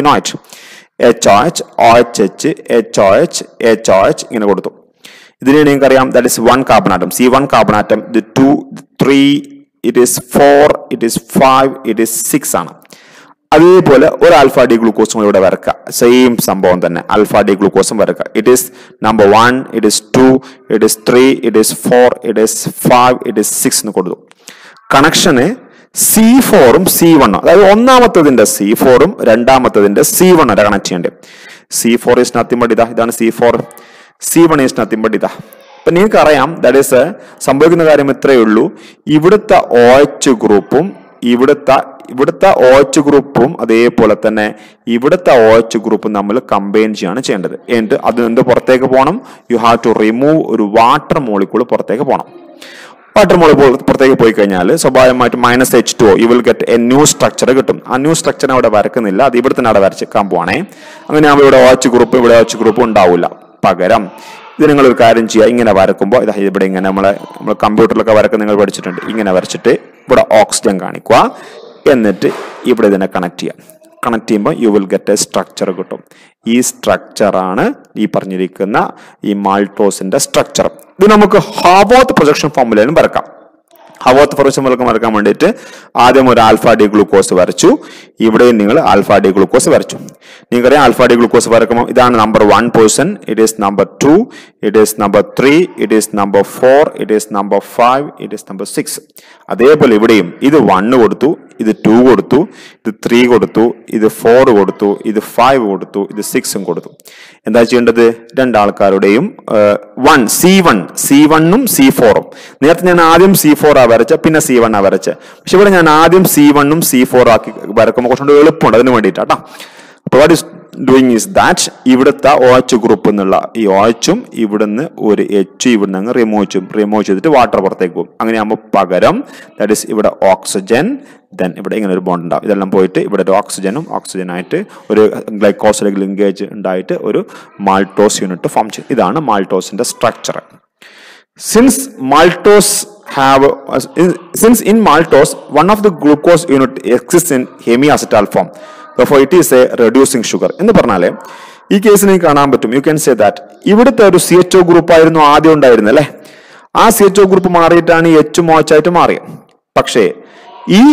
HOH, OHH, HOH, HOH ഇങ്ങനെ കൊടുത്തു. ഇതിനെ നിങ്ങൾക്കറിയാം that is 1 carbon atom, C1 carbon atom. ഇത് 2, 3, it is 4, it is 5, it is 6 ആണ്. അതേപോലെ ഒരു ആൽഫ ഡി ഗ്ലൂക്കോസും ഇവിടെ വരക്കുക. സെയിം സംഭവം തന്നെ ആൽഫ ഡി ഗ്ലൂക്കോസും വരക്കുക. It is number 1, it is 2, it is 3, it is 4, it is 5, it is 6 എന്ന് കൊടുത്തു. കണക്ഷന് C4ഉം C1ഉം, അതായത് ഒന്നാമത്തതിന്റെ C4ഉം രണ്ടാമത്തതിന്റെ C1 വരെ കണക്ട് ചെയ്യേണ്ടത്. C4 ഈസ് നത്തിങ് ബട്ട് ഇതാണ് C4, C1 is nothing but അപ്പൊ നിങ്ങൾക്ക് അറിയാം ദാറ്റ് ഈസ് സംഭവിക്കുന്ന കാര്യം ഇത്രയേ ഉള്ളൂ. ഇവിടുത്തെ OH ഗ്രൂപ്പും ഇവിടുത്തെ OH ഗ്രൂപ്പും അതേപോലെ തന്നെ ഇവിടുത്തെ OH ഗ്രൂപ്പും നമ്മൾ കമ്പൈൻ ചെയ്യാണ് ചെയ്യേണ്ടത്. എന്നിട്ട് അത് എന്ത് പുറത്തേക്ക് പോകണം? യു ഹാവ് ടു റിമൂവ് ഒരു വാട്ടർ മോളിക്യൂൾ പുറത്തേക്ക് പോകണം. വാട്ടർ മോളിക്യൂൾ പുറത്തേക്ക് പോയി കഴിഞ്ഞാൽ സ്വാഭാവികമായിട്ട് -H2O you will get a new structure കിട്ടും. ആ ന്യൂ സ്ട്രക്ചർ അവിടെ വരക്കുന്നില്ല, അത് ഇവിടെ തന്നെ അവിടെ വരച്ചേക്കാൻ പോവാണേ. അങ്ങനെ ആകുമ്പോൾ ഇവിടെ OH ഗ്രൂപ്പ് ഇവിടെ OH ഗ്രൂപ്പ് ഉണ്ടാവില്ല. പകരം ഇത് നിങ്ങൾ ഒരു കാര്യം ചെയ്യുക, ഇങ്ങനെ വരക്കുമ്പോൾ ഇവിടെ ഇങ്ങനെ നമ്മൾ കമ്പ്യൂട്ടറിലൊക്കെ വരക്ക് നിങ്ങൾ പഠിച്ചിട്ടുണ്ട്. ഇങ്ങനെ വരച്ചിട്ട് ഇവിടെ ഓക്സിജൻ കാണിക്കുക, എന്നിട്ട് ഇവിടെ ഇതിനെ കണക്ട് ചെയ്യാം. കണക്ട് ചെയ്യുമ്പോൾ you will get a structure കിട്ടും. ഈ സ്ട്രക്ചറാണ് ഈ പറഞ്ഞിരിക്കുന്ന ഈ മാൾട്ടോസിന്റെ സ്ട്രക്ചർ. ഇത് നമുക്ക് ഹാവർത്ത് പ്രൊജക്ഷൻ ഫോർമുലയിലും വരക്കാം. ഹാവർത്ത് പ്രൊജക്ഷൻ വരക്കാൻ വേണ്ടിയിട്ട് ആദ്യം ഒരു ആൽഫ ഡി ഗ്ലൂക്കോസ് വരച്ചു, ഇവിടെയും നിങ്ങൾ ആൽഫ ഡി ഗ്ലൂക്കോസ് വരച്ചു. നിങ്ങൾക്കറിയാം ആൽഫ ഡി ഗ്ലൂക്കോസ് വരക്കുമ്പോൾ ഇതാണ് number 1 position, it is number 2, it is number 3, it is number 4, it is number 5, it is number 6. അതേപോലെ ഇവിടെയും ഇത് 1 കൊടുത്തു, ഇത് 2 കൊടുത്തു, ഇത് 3 കൊടുത്തു, ഇത് 4 കൊടുത്തു, ഇത് 5 കൊടുത്തു, ഇത് 6ഉം കൊടുത്തു. എന്താ ചെയ്യേണ്ടത്? രണ്ടാൾക്കാരുടെയും C1ഉം C4ഉം. നേരത്തെ ഞാൻ ആദ്യം C4 ആ വരച്ച, പിന്നെ C1 ആ വരച്ച. പക്ഷെ ഇവിടെ ഞാൻ ആദ്യം C1ഉം C4 ആക്കി വരക്കുമ്പോൾ കുറച്ചുകൂടി എളുപ്പമുണ്ട്, അതിന് വേണ്ടിയിട്ടാ. അപ്പൊ what is doing is that ഇവിടുത്തെ OH ഗ്രൂപ്പ് എന്നുള്ള ഈ OHഉം ഇവിടുന്ന് ഒരു H ഇവിടുന്ന് അങ്ങ് റിമൂവ് ചെയ്തിട്ട് വാട്ടർ പുറത്തേക്ക് പോകും. അങ്ങനെയാകുമ്പോൾ പകരം ദാറ്റ് ഈസ് ഇവിടെ ഓക്സിജൻ, ദെൻ ഇവിടെ ഇങ്ങനെ ഒരു ബോണ്ട് ഉണ്ടാവും. ഇതെല്ലാം പോയിട്ട് ഇവിടെ ഒരു ഓക്സിജനായിട്ട് ഒരു ഗ്ലൈക്കോസിലേക്ക് ലിങ്കേജ് ഉണ്ടായിട്ട് ഒരു മാൾട്ടോസ് യൂണിറ്റ് ഫോം ചെയ്യും. ഇതാണ് മാൾട്ടോസിന്റെ structure. Since in maltose one of the glucose unit exists in hemiacetal form, therefore it is a reducing sugar. എന്ന് പറഞ്ഞാൽ ഈ കേസിൽ നിങ്ങൾക്ക് കാണാൻ പറ്റും, യു ക്യാൻ സേ ദാറ്റ് ഇവിടുത്തെ ഒരു CHO ഗ്രൂപ്പ് ആയിരുന്നു ആദ്യം ഉണ്ടായിരുന്നത് അല്ലേ. ആ CHO ഗ്രൂപ്പ് മാറിയിട്ടാണ് ഈ H OH ആയിട്ട് മാറിയത്. പക്ഷേ ഈ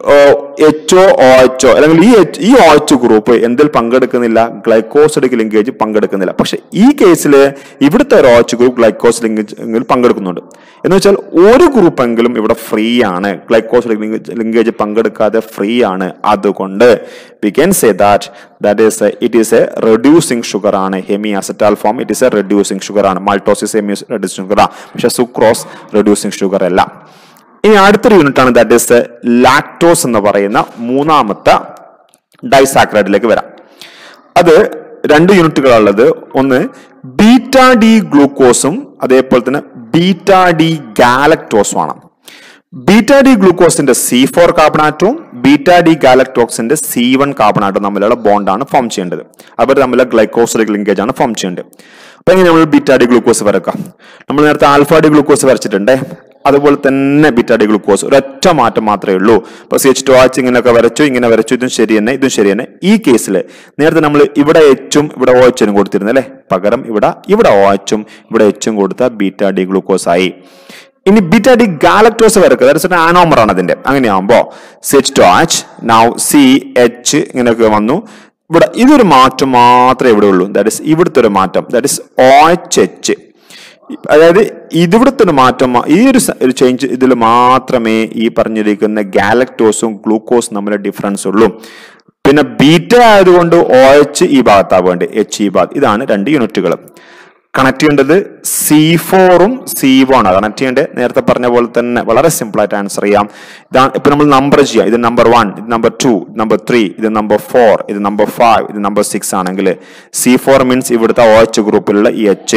HOOH അല്ലെങ്കിൽ ഈ OH ഗ്രൂപ്പ് എന്തിൽ പങ്കെടുക്കുന്നില്ല? Glycosidic linkage പങ്കെടുക്കുന്നില്ല. പക്ഷെ ഈ കേസിൽ ഇവിടുത്തെ ഒരു OH ഗ്രൂപ്പ് ഗ്ലൈക്കോസിഡിക് ലിങ്കേജ് പങ്കെടുക്കുന്നുണ്ട്. എന്ന് വെച്ചാൽ ഒരു ഗ്രൂപ്പെങ്കിലും ഇവിടെ ഫ്രീ ആണ്, ഗ്ലൈക്കോസിഡിക് ലിങ്കേജ് പങ്കെടുക്കാതെ ഫ്രീ ആണ്. അതുകൊണ്ട് we can say that it is a reducing sugar ആണ്. Hemiacetal form it is a reducing sugar ആണ്. മാൾട്ടോസിസ് reducing sugar ആണ്, പക്ഷെ സുക്രോസ് reducing sugar അല്ല. ഇനി അടുത്തൊരു യൂണിറ്റ് ആണ് ദാറ്റ് ഈസ് ലാക്ടോസ് എന്ന് പറയുന്ന മൂന്നാമത്തെ ഡൈസാക്കറൈഡിലേക്ക് വരാം. അത് 2 യൂണിറ്റുകളുള്ളത്. ഒന്ന് ബീറ്റ ഡി ഗ്ലൂക്കോസും അതേപോലെ തന്നെ ബീറ്റ ഡി ഗാലക്ടോസും ആണ്. ബീറ്റ ഡി ഗ്ലൂക്കോസിന്റെ C4 കാർബൺ ആറ്റവും ബീറ്റ ഡി ഗാലക്ടോക്സിന്റെ C1 കാർബൺ ആറ്റവും തമ്മിലുള്ള ബോണ്ടാണ് ഫോം ചെയ്യേണ്ടത്. അവർ തമ്മിലുള്ള ഗ്ലൈക്കോസിഡിക് ലിങ്കേജ് ആണ് ഫോം ചെയ്യേണ്ടത്. അപ്പൊ എങ്ങനെ നമ്മൾ ബീറ്റ ഡി ഗ്ലൂക്കോസ് വരക്കാം? നമ്മൾ നേരത്തെ ആൽഫ ഡി ഗ്ലൂക്കോസ് വരച്ചിട്ടുണ്ടേ. അതുപോലെ തന്നെ ബീറ്റാ ഡി ഗ്ലൂക്കോസ് ഒരൊറ്റ മാറ്റം മാത്രമേ ഉള്ളൂ. ഇപ്പൊ CH2OH ഇങ്ങനെയൊക്കെ വരച്ചു, ഇങ്ങനെ വരച്ചു, ഇതും ശരി തന്നെ, ഇതും ശരി തന്നെ. ഈ കേസിൽ നേരത്തെ നമ്മൾ ഇവിടെ എച്ചും ഇവിടെ OH കൊടുത്തിരുന്നു അല്ലെ, പകരം ഇവിടെ OH ഇവിടെ എച്ചും കൊടുത്ത ബീറ്റാ ഡി ഗ്ലൂക്കോസ് ആയി. ഇനി ബീറ്റാ ഡി ഗാലക്ടോസ് വരക്കുക, ആനോമർ ആണ് അതിന്റെ. അങ്ങനെയാകുമ്പോ CH2OH നൗ CH ഇങ്ങനെയൊക്കെ വന്നു. ഇവിടെ ഇതൊരു മാറ്റം മാത്രമേ ഇവിടെ ഉള്ളൂ, ദാറ്റ് ഇസ് ഇവിടുത്തെ ഒരു മാറ്റം, ദാറ്റ് ഇസ് OH. അതായത് ഇതിവിടുത്തെ ഒരു മാറ്റം, ഈ ഒരു ചേഞ്ച് ഇതിൽ മാത്രമേ ഈ പറഞ്ഞിരിക്കുന്ന ഗാലക്ടോസും ഗ്ലൂക്കോസും തമ്മിലെ ഡിഫറൻസ് ഉള്ളൂ. പിന്നെ ബീറ്റ ആയതുകൊണ്ട് OH ഈ ഭാഗത്താ വേണ്ടത്, H ഈ ഭാഗത്ത്. ഇതാണ് 2 യൂണിറ്റുകൾ. കണക്ട് ചെയ്യേണ്ടത് C4ഉം C1 ആണ് കണക്ട് ചെയ്യേണ്ടത്. നേരത്തെ പറഞ്ഞ പോലെ തന്നെ വളരെ സിമ്പിൾ ആയിട്ട് ആൻസർ ചെയ്യാം. ഇതാണ് ഇപ്പൊ നമ്മൾ നമ്പർ ചെയ്യാം. ഇത് നമ്പർ 1, ഇത് നമ്പർ 2, നമ്പർ 3, ഇത് നമ്പർ 4, ഇത് നമ്പർ 5, ഇത് നമ്പർ 6 ആണെങ്കിൽ C4 മീൻസ് ഇവിടുത്തെ OH ഗ്രൂപ്പിലുള്ള ഈ H,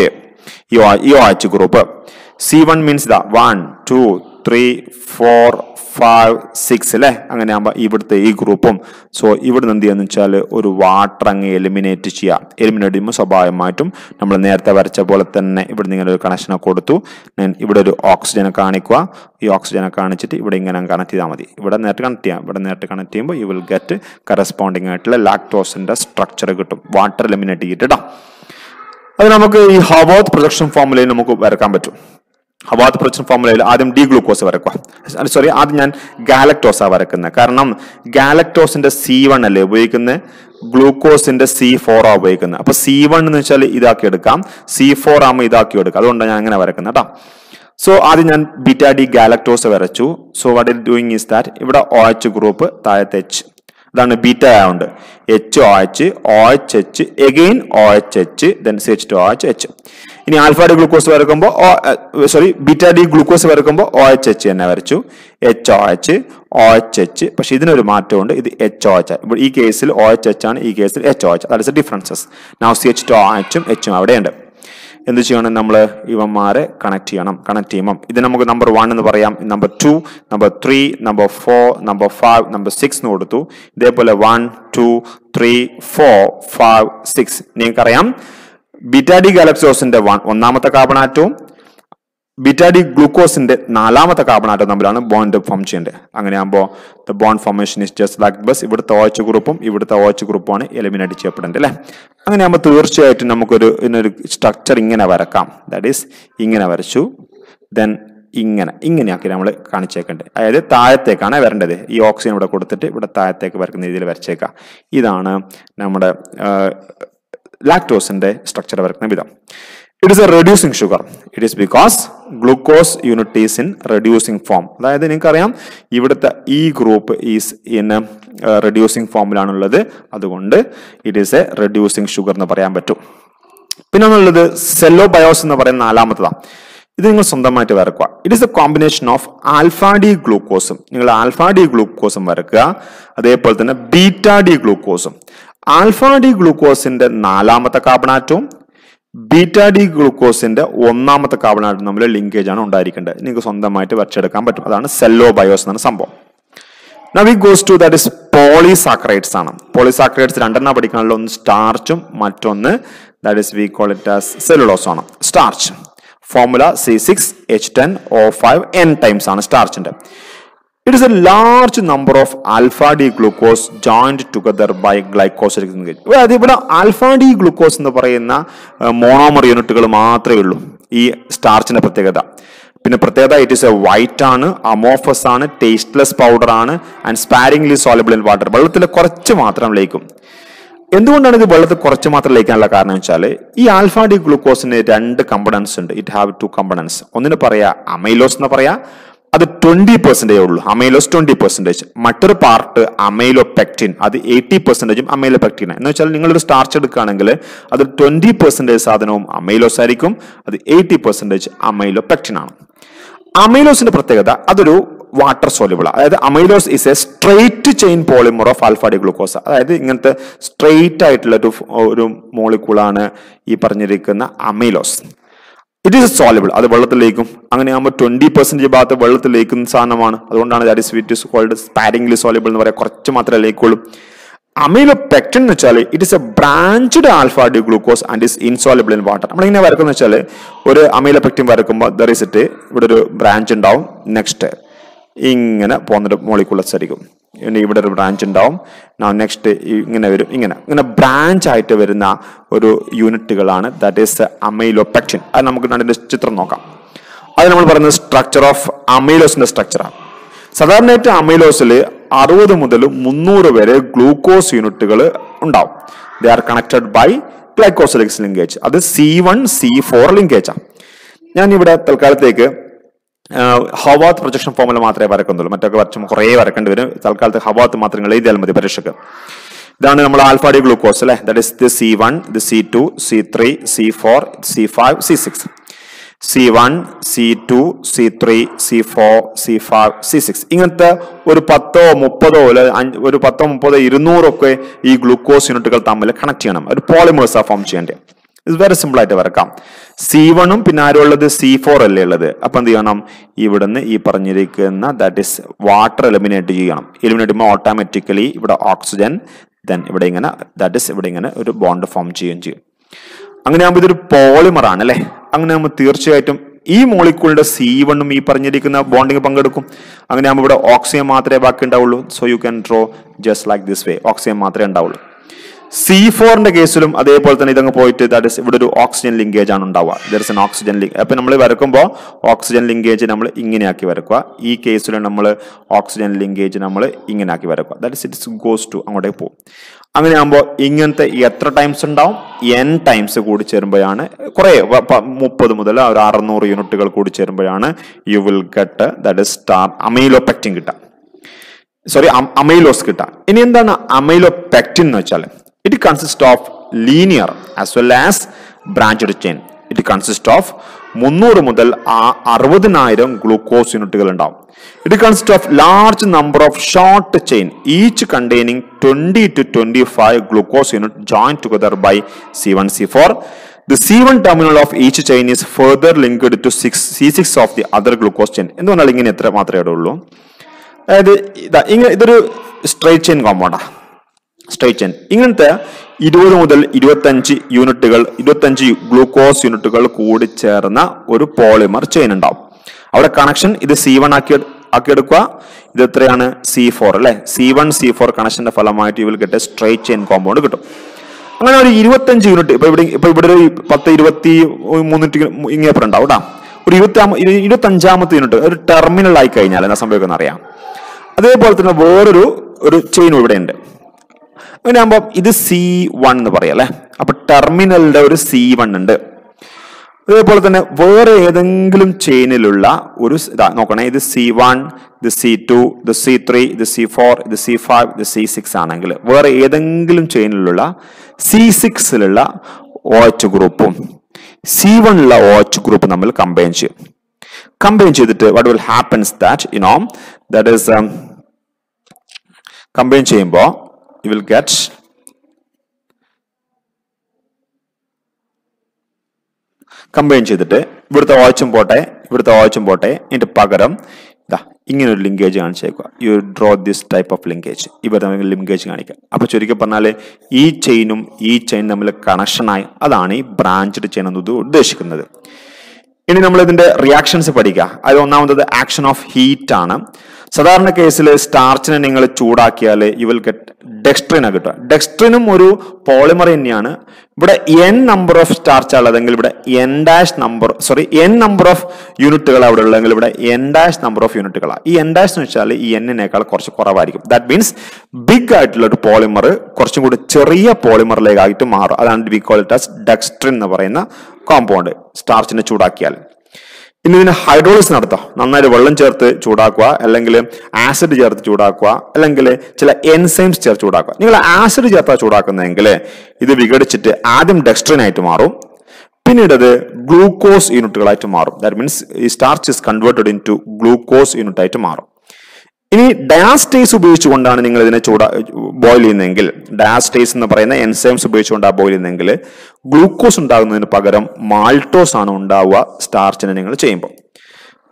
ഈ OH ഗ്രൂപ്പ്. C1 മീൻസ് ഇതാ 1, 2, 3, 4, 5, 6 അല്ലെ. അങ്ങനെ ആകുമ്പോൾ ഇവിടുത്തെ ഈ ഗ്രൂപ്പും. സോ ഇവിടെ എന്ത് ചെയ്യാന്ന് വെച്ചാൽ ഒരു വാട്ടർ അങ്ങ് എലിമിനേറ്റ് ചെയ്യാം. എലിമിനേറ്റ് ചെയ്യുമ്പോൾ സ്വാഭാവികമായിട്ടും നമ്മൾ നേരത്തെ വരച്ച പോലെ തന്നെ ഇവിടെ ഇങ്ങനെ ഒരു കണക്ഷനെ കൊടുത്തു. ഇവിടെ ഒരു ഓക്സിജനെ കാണിക്കുക. ഈ ഓക്സിജനെ കാണിച്ചിട്ട് ഇവിടെ ഇങ്ങനെ കണക്ട് ചെയ്താൽ മതി. ഇവിടെ നേരിട്ട് കണക്ട് ചെയ്യാം. ഇവിടെ നേരിട്ട് കണക്ട് ചെയ്യുമ്പോൾ യു വിൽ ഗെറ്റ് കറസ്പോണ്ടിങ് ആയിട്ടുള്ള ലാക്ടോസിന്റെ സ്ട്രക്ചർ കിട്ടും, വാട്ടർ എലിമിനേറ്റ് ചെയ്തിട്ട്. അത് നമുക്ക് ഈ ഹവാർഡ് പ്രൊജക്ഷൻ ഫോർമുലയിൽ നമുക്ക് വരക്കാൻ പറ്റും. ഹവാർഡ് പ്രൊജക്ഷൻ ഫോർമുലയിൽ ആദ്യം ഡി ഗ്ലൂക്കോസ് വരക്കുക. സോറി, ആദ്യം ഞാൻ ഗാലക്ടോസാണ് വരക്കുന്നത്. കാരണം ഗാലക്ടോസിന്റെ C1 അല്ലേ ഉപയോഗിക്കുന്നത്, ഗ്ലൂക്കോസിന്റെ C4 ആണ് ഉപയോഗിക്കുന്നത്. അപ്പൊ C1 എന്ന് വെച്ചാൽ ഇതാക്കി എടുക്കാം, C4 ആകുമ്പോൾ ഇതാക്കി എടുക്കാം. അതുകൊണ്ടാണ് ഞാൻ അങ്ങനെ വരക്കുന്നത് കേട്ടോ. സോ ആദ്യം ഞാൻ ബീറ്റാ ഡി ഗാലക്ടോസ് വരച്ചു. So what it doing is that ഇവിടെ OH ഗ്രൂപ്പ്, താഴത്തെ H, അതാണ് ബീറ്റ ആയതുകൊണ്ട് HOH, OHH, again OHH, then CH2OH, H. ഇനി ആൽഫ ഡി ഗ്ലൂക്കോസ് വരക്കുമ്പോൾ ബീറ്റാ ഡി ഗ്ലൂക്കോസ് വരക്കുമ്പോൾ OHH തന്നെ വരച്ചു, HOH, OHH. പക്ഷെ ഇതിനൊരു മാറ്റമുണ്ട്, ഇത് HOH. ഇപ്പോൾ ഈ കേസിൽ OHH ആണ്, ഈ കേസിൽ HOH. That is differences. Now CH2OH-ഉം H-ഉം അവിടെയുണ്ട്. എന്ത് ചെയ്യണം, നമ്മൾ ഇവന്മാരെ കണക്ട് ചെയ്യണം. കണക്ട് ചെയ്യുമ്പം ഇത് നമുക്ക് നമ്പർ 1 എന്ന് പറയാം, number 2, number 3, number 4, number 5, number 6 എന്ന് കൊടുത്തു. ഇതേപോലെ 1, 2, 3, 4, 5, 6. നിങ്ങൾക്കറിയാം ബീറ്റാ ഡി ഗാലക്ടോസിന്റെ ഒന്നാമത്തെ കാർബൺ ആറ്റവും ബീറ്റാ ഡി ഗ്ലൂക്കോസിന്റെ 4ാമത്തെ കാർബൺ ആറ്റവും തമ്മിലാണ് ബോണ്ട് ഫോം ചെയ്യേണ്ടത്. അങ്ങനെയാകുമ്പോൾ the bond formation is just like bus. ഇവിടുത്തെ OH ഗ്രൂപ്പും ഇവിടുത്തെ OH ഗ്രൂപ്പുമാണ് എലിമിനേറ്റ് ചെയ്യപ്പെടേണ്ടത് അല്ലേ. അങ്ങനെയാകുമ്പോൾ തീർച്ചയായിട്ടും നമുക്കൊരു സ്ട്രക്ചർ ഇങ്ങനെ വരക്കാം. ദാറ്റ് ഈസ് ഇങ്ങനെ വരച്ചു, ദെൻ ഇങ്ങനെയാക്കി നമ്മൾ കാണിച്ചേക്കേണ്ടത്. അതായത് താഴത്തേക്കാണ് വരേണ്ടത്. ഈ ഓക്സിജൻ ഇവിടെ കൊടുത്തിട്ട് ഇവിടെ താഴത്തേക്ക് വരക്കുന്ന രീതിയിൽ വരച്ചേക്കാം. ഇതാണ് നമ്മുടെ ലാക്ടോസിന്റെ സ്ട്രക്ചർ വരക്കുന്ന വിധം. It is a reducing sugar. It is because glucose unit is in reducing form. അതായത് നിങ്ങൾക്കറിയാം ഇവിടുത്തെ ഈ ഗ്രൂപ്പ് ഈസ് ഇൻ റെഡ്യൂസിങ് ഫോമിലാണുള്ളത്. അതുകൊണ്ട് it is a reducing sugar എന്ന് പറയാൻ പറ്റും. പിന്നെ ഒന്നുള്ളത് സെല്ലോബയോസ് എന്ന് പറയുന്ന 4ാമത്തതാണ്. ഇത് നിങ്ങൾ സ്വന്തമായിട്ട് വരക്കുക. It is a combination of alpha D ഗ്ലൂക്കോസും, നിങ്ങൾ ആൽഫ ഡി ഗ്ലൂക്കോസും വരക്കുക, അതേപോലെ തന്നെ ബീറ്റാ ഡി ഗ്ലൂക്കോസും. ആൽഫ ഡി ഗ്ലൂക്കോസിന്റെ 4ാമത്തെ കാർബൺ ആറ്റവും ബീറ്റാ ഡി ഗ്ലൂക്കോസിന്റെ 1ാമത്തെ കാർബൺ ആറ്റവും തമ്മിൽ ലിങ്കേജ് ആണ് ഉണ്ടായിരിക്കേണ്ടത്. നിങ്ങൾക്ക് സ്വന്തമായിട്ട് വരച്ചെടുക്കാൻ പറ്റും. അതാണ് സെല്ലോബയോസ് എന്ന സംഭവം. Now we goes to that is polysaccharides ആണ്. പോളിസാക്കറൈഡ്സ് 2 പഠിക്കാനുള്ള, ഒന്ന് സ്റ്റാർച്ചും മറ്റൊന്ന് that is we call it as cellulose ആണ്. Starch formula C6H10O5 n times ആണ് സ്റ്റാർച്ചിന്റെ. It is a large number of alpha D glucose joined together by glycosidic linkage. ഇവിടെ alpha D glucose എന്ന് പറയുന്ന മോണോമർ യൂണിറ്റുകൾ മാത്രമേ ഉള്ളൂ ഈ സ്റ്റാർച്ചിന്റെ പ്രത്യേകത. പിന്നെ പ്രത്യേകത ഇറ്റ് ഈസ് എ വൈറ്റ് ആണ്, അമോഫസ് ആണ്, ടേസ്റ്റ്ലെസ് പൗഡർ ആണ്, and sparingly soluble in water. വെള്ളത്തിൽ കുറച്ച് മാത്രം ലയിക്കും. എന്തുകൊണ്ടാണ് ഇത് വെള്ളത്തിൽ കുറച്ച് മാത്രം ലയിക്കാനുള്ള കാരണം വെച്ചാൽ ഈ ആൽഫ ഡി ഗ്ലൂക്കോസിന് 2 കമ്പണൻസ് ഉണ്ട്. It have 2 components. ഒന്നിന് പറയാ അമൈലോസ് എന്ന് പറയാ, അത് 20% ഉള്ളൂ, അമൈലോസ് 20%. മറ്റൊരു പാർട്ട് അമൈലോപെക്റ്റിൻ, അത് 80% അമൈലോപെക്റ്റിൻ. എന്ന് വെച്ചാൽ നിങ്ങളൊരു സ്റ്റാർച്ച് എടുക്കുകയാണെങ്കിൽ അത് 20% സാധനവും അമൈലോസ് ആയിരിക്കും, അത് 80% അമൈലോപെക്റ്റിൻ ആണ്. അമൈലോസിന്റെ പ്രത്യേകത അതൊരു വാട്ടർ സോല്യൂബിൾ, അതായത് amylose is a straight chain polymer of alpha D glucose. അതായത് ഇങ്ങനത്തെ സ്ട്രെയിറ്റ് ആയിട്ടുള്ള ഒരു മോളിക്യൂളാണ് ഈ പറഞ്ഞിരിക്കുന്ന അമൈലോസ്. ഇറ്റ് ഈസ് സോലബിൾ, അത് വെള്ളത്തിലേക്കും. അങ്ങനെയാകുമ്പോൾ 20% ഭാഗത്ത് വെള്ളത്തിലേക്കുന്ന സാധനമാണ്. അതുകൊണ്ടാണ് that is cold sparingly soluble എന്ന് പറയാം. കുറച്ച് മാത്രമേ ലയിക്കുള്ളൂ. അമൈലോപെക്റ്റിൻ എന്ന് വെച്ചാൽ it is a branched alpha D glucose and is insoluble in water. നമ്മളിങ്ങനെ വരക്കുന്ന വെച്ചാൽ ഒരു അമൈലോപെക്റ്റിൻ വരക്കുമ്പോൾ ദർ ഇസ് ഇറ്റ് ഇവിടെ ഒരു ബ്രാഞ്ച് ഉണ്ടാവും, നെക്സ്റ്റ് ഇങ്ങനെ പോകുന്നൊരു മോളിക്യൂൾസ് ആയിരിക്കും, ഇവിടെ ഒരു ബ്രാഞ്ച് ഉണ്ടാവും, നെക്സ്റ്റ് ഇങ്ങനെ വരും, ഇങ്ങനെ ബ്രാഞ്ച് ആയിട്ട് വരുന്ന ഒരു യൂണിറ്റുകളാണ് ദാറ്റ് ഈസ് അമൈലോപെക്റ്റിൻ. അത് നമുക്ക് അതിന്റെ ചിത്രം നോക്കാം. അത് നമ്മൾ പറയുന്നത് സ്ട്രക്ചർ ഓഫ് അമൈലോസിന്റെ സ്ട്രക്ചറാണ്. സാധാരണയായിട്ട് അമൈലോസിൽ 60 മുതൽ 300 വരെ ഗ്ലൂക്കോസ് യൂണിറ്റുകൾ ഉണ്ടാവും. They are connected by glycosylic linkage. അത് C1 C4 ലിങ്കേജ് ആണ്. ഞാൻ ഇവിടെ തൽക്കാലത്തേക്ക് ഹവാത്ത് പ്രൊജക്ഷൻ ഫോമുല മാത്രമേ വരക്കുന്നുള്ളൂ, മറ്റൊക്കെ വരച്ചും കുറേ വരക്കേണ്ടി വരും. തൽക്കാലത്ത് ഹവാത്ത് മാത്രങ്ങൾ എഴുതിയാൽ മതി പരീക്ഷയ്ക്ക്. ഇതാണ് നമ്മൾ ആൽഫ ഡി ഗ്ലൂക്കോസ് അല്ലെ, that is the C1, the C2, C3, C4, C5, C6. C1, C2, C3, C4, C5, C6 ഇങ്ങനത്തെ ഒരു 10, 30 ഒരു 10, 30, 200 ഒക്കെ ഈ ഗ്ലൂക്കോസ് യൂണിറ്റുകൾ തമ്മിൽ കണക്ട് ചെയ്യണം. ഒരു പോളിമേഴ്സാണ് ഫോം ചെയ്യേണ്ടത്. ഇത് വെരി സിമ്പിൾ ആയിട്ട് വരക്കാം. C1 പിന്നെ ആരും ഉള്ളത് C4 അല്ലേ ഉള്ളത്. അപ്പൊ എന്ത് ചെയ്യണം, ഇവിടുന്ന് ഈ പറഞ്ഞിരിക്കുന്ന ദാറ്റ് ഇസ് വാട്ടർ എലിമിനേറ്റ് ചെയ്യണം. എലിമിനേറ്റ് ചെയ്യുമ്പോൾ ഓട്ടോമാറ്റിക്കലി ഇവിടെ ഓക്സിജൻ, ദെൻ ഇവിടെ ഇങ്ങനെ ദാറ്റ് ഇസ് ഇവിടെ ഇങ്ങനെ ഒരു ബോണ്ട് ഫോം ചെയ്യുകയും ചെയ്യും. അങ്ങനെ ആകുമ്പോൾ ഇതൊരു പോളിമർ ആണ് അല്ലെ. അങ്ങനെ ആകുമ്പോൾ തീർച്ചയായിട്ടും ഈ മോളിക്യൂളിന്റെ C1 ഈ പറഞ്ഞിരിക്കുന്ന ബോണ്ടിങ് പങ്കെടുക്കും. അങ്ങനെ ആകുമ്പോൾ ഇവിടെ ഓക്സിജൻ മാത്രമേ ബാക്കി ഉണ്ടാവുള്ളൂ. So you can draw just like this way, oxygen മാത്രമേ ഉണ്ടാവുള്ളൂ. C4ന്റെ കേസിലും അതേപോലെ തന്നെ ഇതങ്ങ് പോയിട്ട് ദാറ്റ് ഇസ് ഇവിടെ ഒരു ഓക്സിജൻ ലിങ്കേജ് ആണ് ഉണ്ടാവുക. There is an oxygen link. അപ്പൊ നമ്മൾ വരക്കുമ്പോൾ ഓക്സിജൻ ലിങ്കേജ് നമ്മൾ ഇങ്ങനെയാക്കി വരക്കുക. ഈ കേസിൽ നമ്മൾ ഓക്സിജൻ ലിങ്കേജ് നമ്മൾ ഇങ്ങനെയാക്കി വരക്കുക. That is it's goes to അങ്ങോട്ടേക്ക് പോകും. അങ്ങനെ ആകുമ്പോൾ ഇങ്ങനത്തെ എത്ര ടൈംസ് ഉണ്ടാവും, n ടൈംസ് കൂടി ചേരുമ്പോഴാണ് കുറെ 30 മുതൽ 600 യൂണിറ്റുകൾ കൂടി ചേരുമ്പോഴാണ് you will get that is star amylopectin കിട്ടുക, സോറി അമൈലോസ് കിട്ടുക. ഇനി എന്താണ് അമൈലോപെക്റ്റിൻ എന്ന് വെച്ചാൽ it consists of linear as well as branched chain. It consists of 300 മുതൽ 60,000 ഗ്ലൂക്കോസ് യൂണിറ്റുകൾ ഉണ്ടാവും. It consists of large number of short chain, each containing 20 to 25 glucose unit joined together by C1 C4. The C1 terminal of each chain is further linked to C6 of the other glucose chain. എന്തുകൊണ്ടാണ് ഇങ്ങനെ എത്ര മാത്രമേ ഉള്ളൂ? അതായത് ഇതൊരു straight chain കോമ്പൗണ്ടാണ്. Straight chain ഇങ്ങനത്തെ 20 മുതൽ 25 യൂണിറ്റുകൾ, 25 ഗ്ലൂക്കോസ് യൂണിറ്റുകൾ കൂടി ചേർന്ന ഒരു പോളിമർ ചെയിൻ ഉണ്ടാവും. അവിടെ കണക്ഷൻ ഇത് C1 ആക്കിയെടുക്കുക. ഇത് എത്രയാണ് C4 അല്ലെ. C1 C4 കണക്ഷന്റെ ഫലമായിട്ട് you will get a straight chain compound കിട്ടും. അങ്ങനെ ഒരു 25 യൂണിറ്റ് ഇപ്പൊ ഇവിടെ ഒരു 10, 23 ഇങ്ങനെ ഉണ്ടാവും കേട്ടോ. ഒരു 25ാമത്തെ യൂണിറ്റ് ഒരു ടെർമിനൽ ആയി കഴിഞ്ഞാൽ എന്താ സംഭവിക്കുന്ന അറിയാം. അതേപോലെ തന്നെ വേറൊരു ചെയിൻ ഇവിടെ ഉണ്ട്. അങ്ങനെ ആകുമ്പോൾ ഇത് C1 എന്ന് പറയാം അല്ലെ. അപ്പൊ ടെർമിനലിന്റെ ഒരു C1 ഉണ്ട്. അതേപോലെ തന്നെ വേറെ ഏതെങ്കിലും ചെയിനിലുള്ള ഒരു നോക്കണേ, ഇത് C1, ഇത് C2, ഇത് C3, ഇത് C4, ഇത് C5, ഇത് C6 ആണെങ്കിൽ വേറെ ഏതെങ്കിലും ചെയിനിലുള്ള C6ലുള്ള OH ഗ്രൂപ്പും C1ലുള്ള OH ഗ്രൂപ്പും നമ്മൾ കമ്പൈൻ ചെയ്യും. കമ്പൈൻ ചെയ്തിട്ട് what will happens that that is combine ചെയ്യുമ്പോൾ you will get കമ്പൈൻ ചെയ്തിട്ട് ഇവിടുത്തെ OHും പോട്ടെ, ഇവിടുത്തെ OHും പോട്ടെ, ഇതിന്റെ പകരം ഇതാ ഇങ്ങനെ ഒരു ലിങ്കേജ് കാണിച്ചേക്കുക. You draw this type of linkage. ഇവിടെ ലിങ്കേജ് കാണിക്കുക. അപ്പൊ ചുരുക്കി പറഞ്ഞാൽ ഈ ചെയിനും ഈ ചെയിൻ തമ്മിൽ കണക്ഷനായി, അതാണ് ഈ ബ്രാഞ്ച്ഡ് ചെയിൻ എന്നത് ഉദ്ദേശിക്കുന്നത്. ഇനി നമ്മൾ ഇതിന്റെ റിയാക്ഷൻസ് പഠിക്കുക. അത് ഒന്നാമത് ആക്ഷൻ ഓഫ് ഹീറ്റ് ആണ്. സാധാരണ കേസിൽ സ്റ്റാർച്ചിനെ നിങ്ങൾ ചൂടാക്കിയാൽ യു വിൽ ഗെറ്റ് ഡെക്സ്ട്രിനെ കിട്ടുക. ഡെക്സ്ട്രിനും ഒരു പോളിമർ തന്നെയാണ്. ഇവിടെ n നമ്പർ ഓഫ് സ്റ്റാർച്ച് ഉള്ളതെങ്കിൽ ഇവിടെ n നമ്പർ ഓഫ് യൂണിറ്റുകൾ അവിടെ ഉള്ളതെങ്കിൽ ഇവിടെ n നമ്പർ ഓഫ് യൂണിറ്റുകളാണ്. ഈ n എന്ന് വെച്ചാൽ ഈ n-നേക്കാൾ കുറച്ച് കുറവായിരിക്കും. ദാറ്റ് മീൻസ് ബിഗ് ആയിട്ടുള്ള ഒരു പോളിമർ കുറച്ചും കൂടി ചെറിയ പോളിമറിലേക്കായിട്ട് മാറും. അതാണ് we call it as dextrin എന്ന് പറയുന്ന കോമ്പൗണ്ട് സ്റ്റാർച്ചിനെ ചൂടാക്കിയാൽ. ഇനി ഇതിന് ഹൈഡ്രോളിസ് നടത്താം. നന്നായിട്ട് വെള്ളം ചേർത്ത് ചൂടാക്കുക, അല്ലെങ്കിൽ ആസിഡ് ചേർത്ത് ചൂടാക്കുക, അല്ലെങ്കിൽ ചില എൻസൈംസ് ചേർത്ത് ചൂടാക്കുക. നിങ്ങൾ ആസിഡ് ചേർത്താ ചൂടാക്കുന്നതെങ്കിൽ ഇത് വിഘടിച്ചിട്ട് ആദ്യം ഡെക്സ്ട്രിനായിട്ട് മാറും, പിന്നീട് അത് ഗ്ലൂക്കോസ് യൂണിറ്റുകളായിട്ട് മാറും. ദാറ്റ് മീൻസ് ഈ starch is converted into glucose unit ആയിട്ട് മാറും. ഇനി ഡയാസ്റ്റേസ് ഉപയോഗിച്ചുകൊണ്ടാണ് നിങ്ങൾ ഇതിനെ ബോയിൽ ചെയ്യുന്നതെങ്കിൽ, ഡയാസ്റ്റേസ് എന്ന് പറയുന്ന എൻസൈംസ് ഉപയോഗിച്ചുകൊണ്ടാണ് ബോയിൽ ചെയ്യുന്നതെങ്കിൽ ഗ്ലൂക്കോസ് ഉണ്ടാകുന്നതിന് പകരം മാൾട്ടോസ് ആണ് ഉണ്ടാവുക സ്റ്റാർച്ചിനെ നിങ്ങൾ ചെയ്യുമ്പോൾ.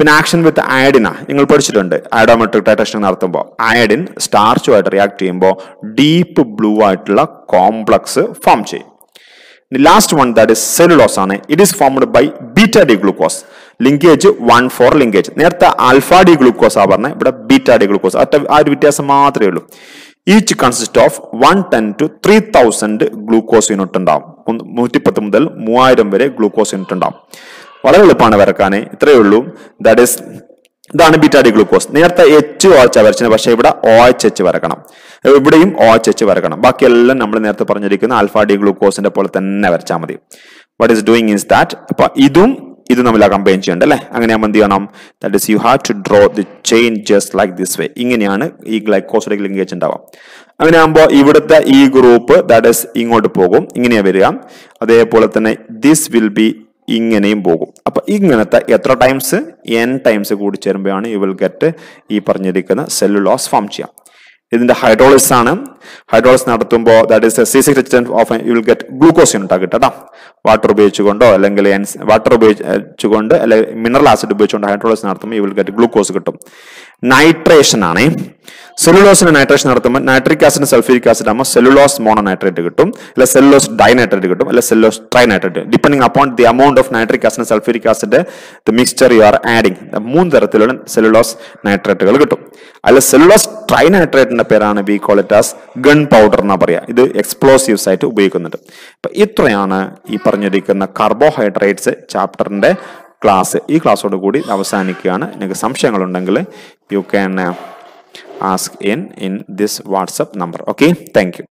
പിന്നെ ആക്ഷൻ വിത്ത് അയഡിന നിങ്ങൾ പഠിച്ചിട്ടുണ്ട് അയോഡോമെട്രിക് ടൈട്രേഷൻ നടത്തുമ്പോൾ അയഡിൻ സ്റ്റാർച്ചുമായിട്ട് റിയാക്ട് ചെയ്യുമ്പോൾ ഡീപ്പ് ബ്ലൂ ആയിട്ടുള്ള കോംപ്ലക്സ് ഫോം ചെയ്യും. Last one that is cellulose ആണ്. It is formed by beta D glucose. Linkage 1,4 linkage. നേരത്തെ ആൽഫ ഡി ഗ്ലൂക്കോസ് ആ പറഞ്ഞത്, ഇവിടെ ബീറ്റ ഡി ഗ്ലൂക്കോസ്. ആ ഒരു വ്യത്യാസം മാത്രമേ ഉള്ളൂ. Each consist of 110 to 3000 glucose unit ഉണ്ടാവും. 110 മുതൽ 3000 വരെ ഗ്ലൂക്കോസ് യൂണിറ്റ് ഉണ്ടാവും. വളരെ എളുപ്പമാണ് വരക്കാൻ, ഇത്രയേ ഉള്ളൂ. ദാറ്റ് ഈസ് ഇതാണ് ബീറ്റ ഡി ഗ്ലൂക്കോസ്. നേരത്തെ OH വരച്ചത്, പക്ഷേ ഇവിടെ OH വരക്കണം. ഇവിടെയും OH വരക്കണം. ബാക്കിയെല്ലാം നമ്മൾ നേരത്തെ പറഞ്ഞിരിക്കുന്ന ആൽഫ ഡി ഗ്ലൂക്കോസിന്റെ പോലെ തന്നെ വരച്ചാൽ മതി. What is doing is that അപ്പൊ ഇതും നമ്മൾ കമ്പൈൻ ചെയ്യണ്ട അല്ലേ? അങ്ങനെയാകുമ്പോൾ എന്ത് ചെയ്യണം? That is you have to draw the chain just like this way. ഇങ്ങനെയാണ് ഈ ഗ്ലൈക്കോസിഡിക് ലിങ്കേജ് ഉണ്ടാവുക. അങ്ങനെയാകുമ്പോൾ ഇവിടുത്തെ ഈ ഗ്രൂപ്പ് ദാറ്റ് ഈസ് ഇങ്ങോട്ട് പോകും, ഇങ്ങനെയാ വരിക. അതേപോലെ തന്നെ ദിസ് വിൽ ബി ഇങ്ങനെയും പോകും. അപ്പൊ ഇങ്ങനത്തെ എത്ര ടൈംസ്? n ടൈംസ് കൂടി ചേരുമ്പോഴാണ് യു വിൽ ഗെറ്റ് ഈ പറഞ്ഞിരിക്കുന്ന സെല്ലുലോസ് ഫോം ചെയ്യാം. ഇതിന്റെ ഹൈഡ്രോളിസിസ് ആണ്. ഹൈഡ്രോളിസിസ് നടത്തുമ്പോൾ that is C6H10 of you will get glucose unit കിട്ടാം. വാട്ടർ ഉപയോഗിച്ചുകൊണ്ടോ അല്ലെങ്കിൽ വാട്ടർ ഉപയോഗിച്ചുകൊണ്ട് അല്ലെങ്കിൽ മിനറൽ ആസിഡ് ഉപയോഗിച്ചുകൊണ്ട് ഹൈഡ്രോളിസിസ് നടത്തുമ്പോൾ യു വിൽ ഗെറ്റ് ഗ്ലൂക്കോസ് കിട്ടും. നൈട്രേഷൻ ആണ്. സെല്ലുലോസിന് നൈട്രേഷൻ നടത്തുമ്പോൾ നൈട്രിക് ആസിഡ് സൾഫ്യൂരിക് ആസിഡ് ആകുമ്പോൾ സെല്ലുലോസ് മോണോനൈട്രേറ്റ് കിട്ടും, അല്ലെ സെല്ലുലോസ് ഡൈനൈട്രേറ്റ് കിട്ടും, അല്ലെ cellulose trinitrate, depending upon the amount of nitric acid sulphuric acid the mixture you are adding. 3 തരത്തിലുള്ള സെല്ലുലോസ് നൈട്രേറ്റുകൾ കിട്ടും. അല്ല സെല്ലുലോസ് ട്രൈനൈട്രേറ്റിന്റെ പേരാണ് we call it as gunpowder എന്നാ പറയാ. ഇത് എക്സ്പ്ലോസീവ്സ് ആയിട്ട് ഉപയോഗിക്കുന്നുണ്ട്. അപ്പൊ ഇത്രയാണ് ഈ പറഞ്ഞിരിക്കുന്ന കാർബോഹൈഡ്രേറ്റ്സ് ചാപ്റ്ററിന്റെ ക്ലാസ്. ഈ ക്ലാസ്സോട് കൂടി അവസാനിക്കുകയാണ്. നിങ്ങൾക്ക് സംശയങ്ങളുണ്ടെങ്കിൽ you can ask in this WhatsApp number. Okay, thank you.